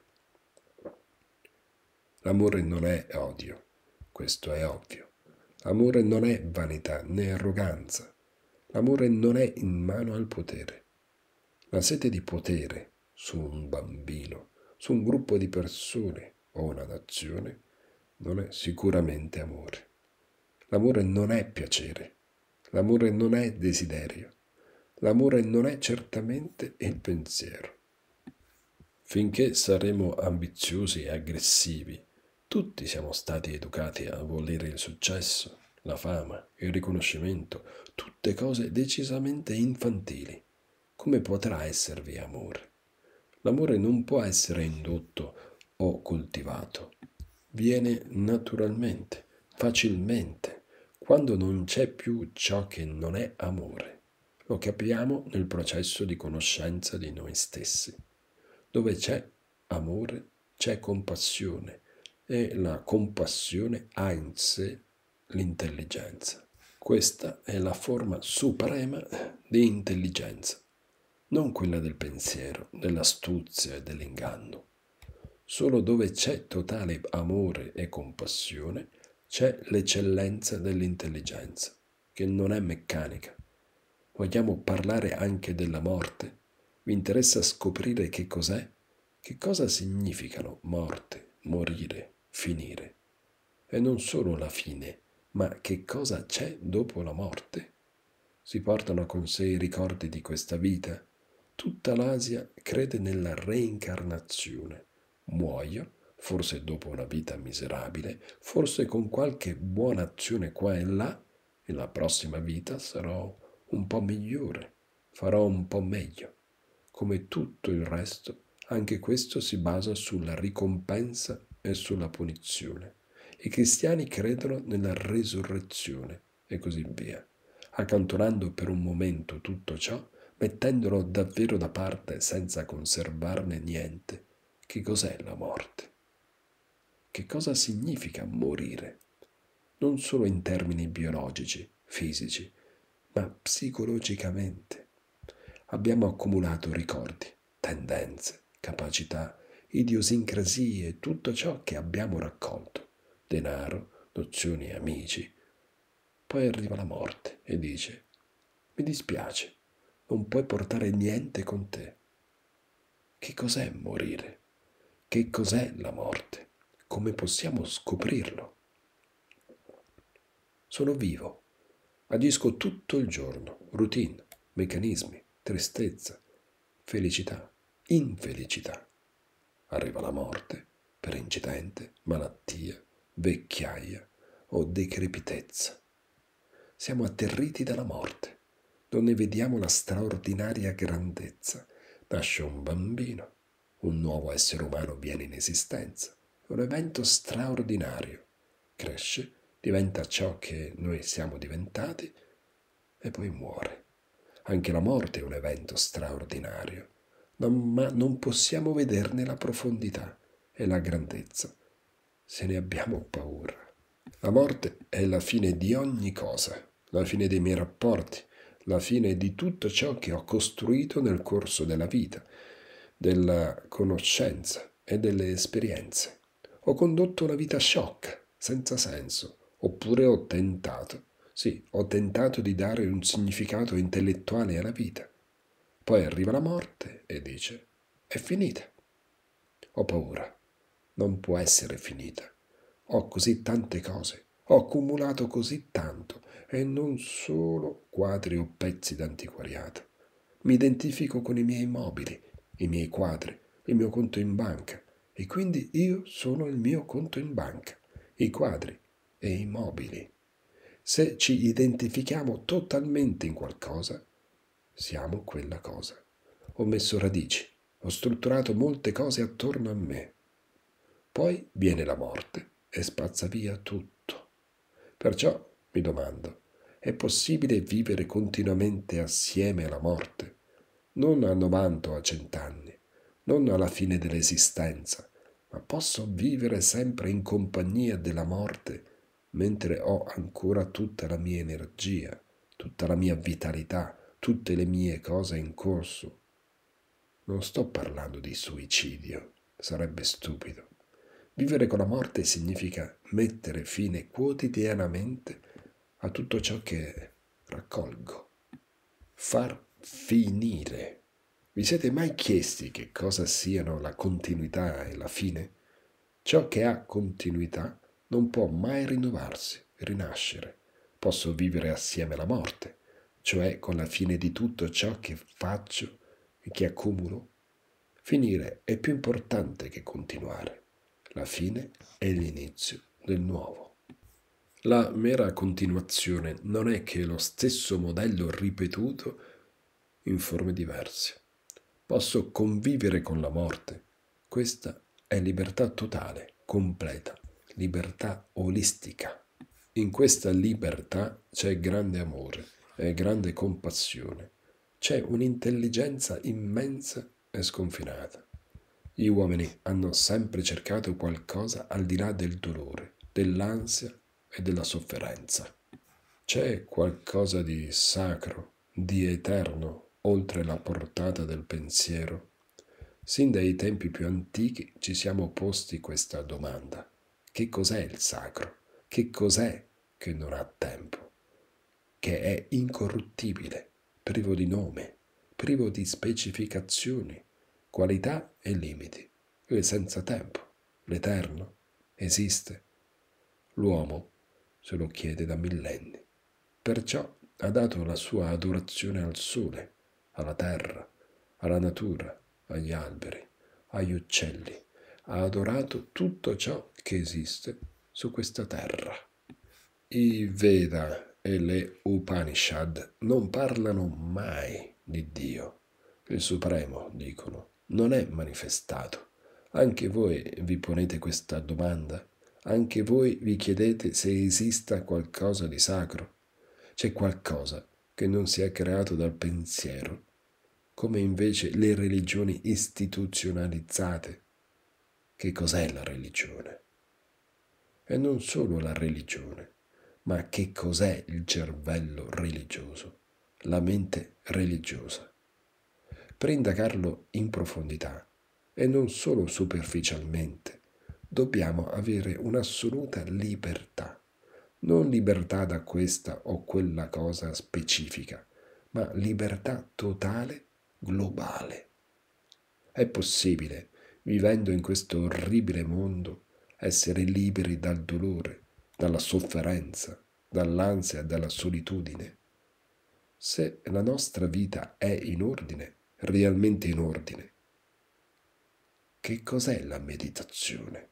S1: L'amore non è odio, questo è ovvio. L'amore non è vanità né arroganza. L'amore non è in mano al potere. La sete di potere su un bambino, su un gruppo di persone o una nazione non è sicuramente amore. L'amore non è piacere. L'amore non è desiderio. L'amore non è certamente il pensiero. Finché saremo ambiziosi e aggressivi, tutti siamo stati educati a volere il successo, la fama, il riconoscimento, tutte cose decisamente infantili. Come potrà esservi amore? L'amore non può essere indotto o coltivato. Viene naturalmente, facilmente, quando non c'è più ciò che non è amore. Lo capiamo nel processo di conoscenza di noi stessi. Dove c'è amore, c'è compassione e la compassione ha in sé l'intelligenza. Questa è la forma suprema di intelligenza, non quella del pensiero, dell'astuzia e dell'inganno. Solo dove c'è totale amore e compassione c'è l'eccellenza dell'intelligenza, che non è meccanica. Vogliamo parlare anche della morte? Vi interessa scoprire che cos'è? Che cosa significano morte, morire, finire? E non solo la fine, ma che cosa c'è dopo la morte? Si portano con sé i ricordi di questa vita. Tutta l'Asia crede nella reincarnazione. Muoio, forse dopo una vita miserabile, forse con qualche buona azione qua e là, e la prossima vita sarò un po' migliore, farò un po' meglio. Come tutto il resto, anche questo si basa sulla ricompensa e sulla punizione. I cristiani credono nella resurrezione e così via, accantonando per un momento tutto ciò, mettendolo davvero da parte senza conservarne niente. Che cos'è la morte? Che cosa significa morire? Non solo in termini biologici, fisici, ma psicologicamente. Abbiamo accumulato ricordi, tendenze, capacità, idiosincrasie, tutto ciò che abbiamo raccolto, denaro, nozioni e amici. Poi arriva la morte e dice: mi dispiace, non puoi portare niente con te. Che cos'è morire? Che cos'è la morte? Come possiamo scoprirlo? Sono vivo, agisco tutto il giorno, routine, meccanismi, tristezza, felicità, infelicità. Arriva la morte per incidente, malattia, vecchiaia o decrepitezza. Siamo atterriti dalla morte, non ne vediamo la straordinaria grandezza. Nasce un bambino, un nuovo essere umano viene in esistenza, è un evento straordinario, cresce, diventa ciò che noi siamo diventati e poi muore. Anche la morte è un evento straordinario, non, ma non possiamo vederne la profondità e la grandezza, se ne abbiamo paura. La morte è la fine di ogni cosa, la fine dei miei rapporti, la fine di tutto ciò che ho costruito nel corso della vita, della conoscenza e delle esperienze. Ho condotto una vita sciocca, senza senso, oppure ho tentato, sì, ho tentato di dare un significato intellettuale alla vita. Poi arriva la morte e dice, è finita. Ho paura, non può essere finita. Ho così tante cose, ho accumulato così tanto, e non solo quadri o pezzi d'antiquariato. Mi identifico con i miei mobili, i miei quadri, il mio conto in banca, e quindi io sono il mio conto in banca, i quadri e i mobili. Se ci identifichiamo totalmente in qualcosa, siamo quella cosa. Ho messo radici, ho strutturato molte cose attorno a me. Poi viene la morte e spazza via tutto. Perciò mi domando, è possibile vivere continuamente assieme alla morte? Non a novanta o a cent'anni, non alla fine dell'esistenza, ma posso vivere sempre in compagnia della morte mentre ho ancora tutta la mia energia, tutta la mia vitalità, tutte le mie cose in corso. Non sto parlando di suicidio, sarebbe stupido. Vivere con la morte significa mettere fine quotidianamente a tutto ciò che raccolgo. Far finire. Vi siete mai chiesti che cosa siano la continuità e la fine? Ciò che ha continuità non può mai rinnovarsi, rinascere. Posso vivere assieme alla morte, cioè con la fine di tutto ciò che faccio e che accumulo. Finire è più importante che continuare. La fine è l'inizio del nuovo. La mera continuazione non è che lo stesso modello ripetuto in forme diverse. Posso convivere con la morte. Questa è libertà totale, completa, libertà olistica. In questa libertà c'è grande amore e grande compassione. C'è un'intelligenza immensa e sconfinata. Gli uomini hanno sempre cercato qualcosa al di là del dolore, dell'ansia e della sofferenza. C'è qualcosa di sacro, di eterno, oltre la portata del pensiero? Sin dai tempi più antichi ci siamo posti questa domanda. Che cos'è il sacro? Che cos'è che non ha tempo? Che è incorruttibile, privo di nome, privo di specificazioni, qualità e limiti, e senza tempo, l'eterno, esiste. L'uomo se lo chiede da millenni. Perciò ha dato la sua adorazione al sole, alla terra, alla natura, agli alberi, agli uccelli. Ha adorato tutto ciò che esiste su questa terra. I Veda e le Upanishad non parlano mai di Dio. Il Supremo, dicono, non è manifestato. Anche voi vi ponete questa domanda? Anche voi vi chiedete se esista qualcosa di sacro? C'è qualcosa che non si è creato dal pensiero, come invece le religioni istituzionalizzate. Che cos'è la religione? E non solo la religione, ma che cos'è il cervello religioso, la mente religiosa. Per indagarlo in profondità, e non solo superficialmente, dobbiamo avere un'assoluta libertà. Non libertà da questa o quella cosa specifica, ma libertà totale, globale. È possibile, vivendo in questo orribile mondo, essere liberi dal dolore, dalla sofferenza, dall'ansia e dalla solitudine? Se la nostra vita è in ordine, realmente in ordine, che cos'è la meditazione?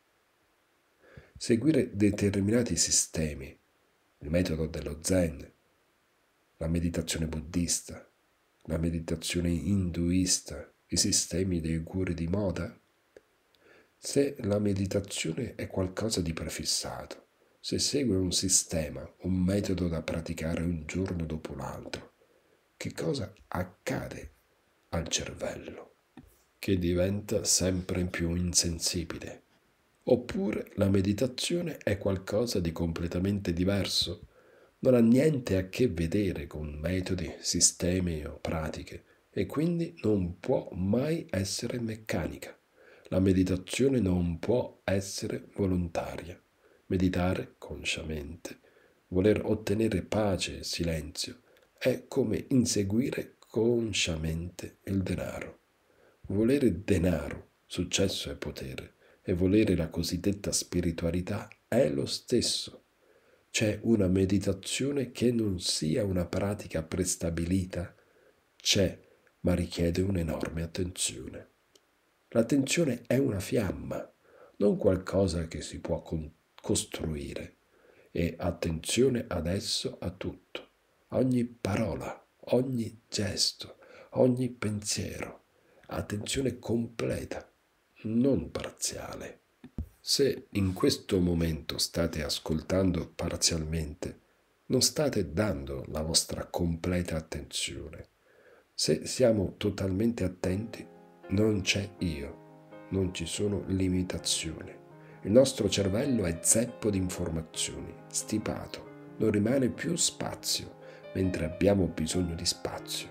S1: Seguire determinati sistemi, il metodo dello Zen, la meditazione buddista, la meditazione induista, i sistemi dei guru di moda? Se la meditazione è qualcosa di prefissato, se segue un sistema, un metodo da praticare un giorno dopo l'altro, che cosa accade al cervello? Che diventa sempre più insensibile. Oppure la meditazione è qualcosa di completamente diverso, non ha niente a che vedere con metodi, sistemi o pratiche e quindi non può mai essere meccanica. La meditazione non può essere volontaria. Meditare consciamente, voler ottenere pace e silenzio, è come inseguire consciamente il denaro. Volere denaro, successo e potere, e volere la cosiddetta spiritualità è lo stesso. C'è una meditazione che non sia una pratica prestabilita? C'è, ma richiede un'enorme attenzione. L'attenzione è una fiamma, non qualcosa che si può con- costruire. E attenzione adesso a tutto, a ogni parola, ogni gesto, ogni pensiero. Attenzione completa, non parziale. Se in questo momento state ascoltando parzialmente, non state dando la vostra completa attenzione. Se siamo totalmente attenti, non c'è io, non ci sono limitazioni. Il nostro cervello è zeppo di informazioni, stipato, non rimane più spazio, mentre abbiamo bisogno di spazio.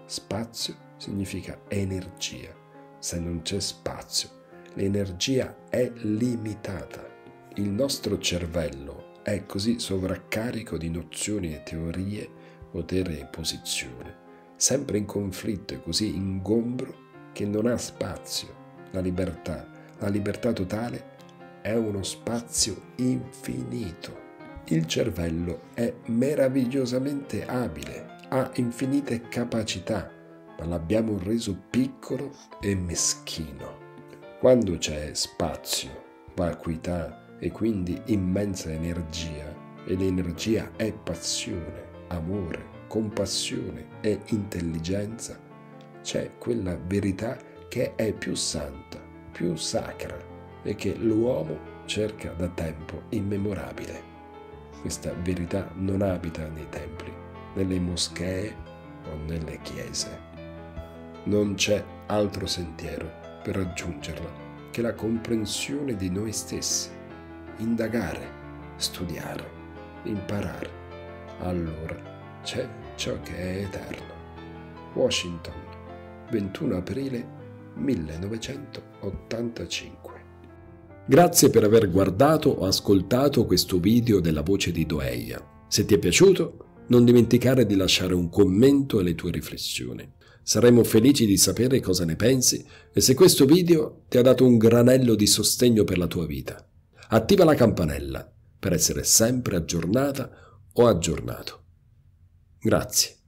S1: Spazio significa energia. Se non c'è spazio, l'energia è limitata. Il nostro cervello è così sovraccarico di nozioni e teorie, potere e posizione, sempre in conflitto e così ingombro che non ha spazio. La libertà, la libertà totale è uno spazio infinito. Il cervello è meravigliosamente abile, ha infinite capacità, ma l'abbiamo reso piccolo e meschino. Quando c'è spazio, vacuità e quindi immensa energia, e l'energia è passione, amore, compassione e intelligenza, c'è quella verità che è più santa, più sacra e che l'uomo cerca da tempo immemorabile. Questa verità non abita nei templi, nelle moschee o nelle chiese. Non c'è altro sentiero per raggiungerla che la comprensione di noi stessi, indagare, studiare, imparare. Allora c'è ciò che è eterno. Washington, ventuno aprile millenovecentottantacinque. Grazie per aver guardato o ascoltato questo video della voce di Doeia. Se ti è piaciuto, non dimenticare di lasciare un commento e le tue riflessioni. Saremo felici di sapere cosa ne pensi e se questo video ti ha dato un granello di sostegno per la tua vita. Attiva la campanella per essere sempre aggiornata o aggiornato. Grazie.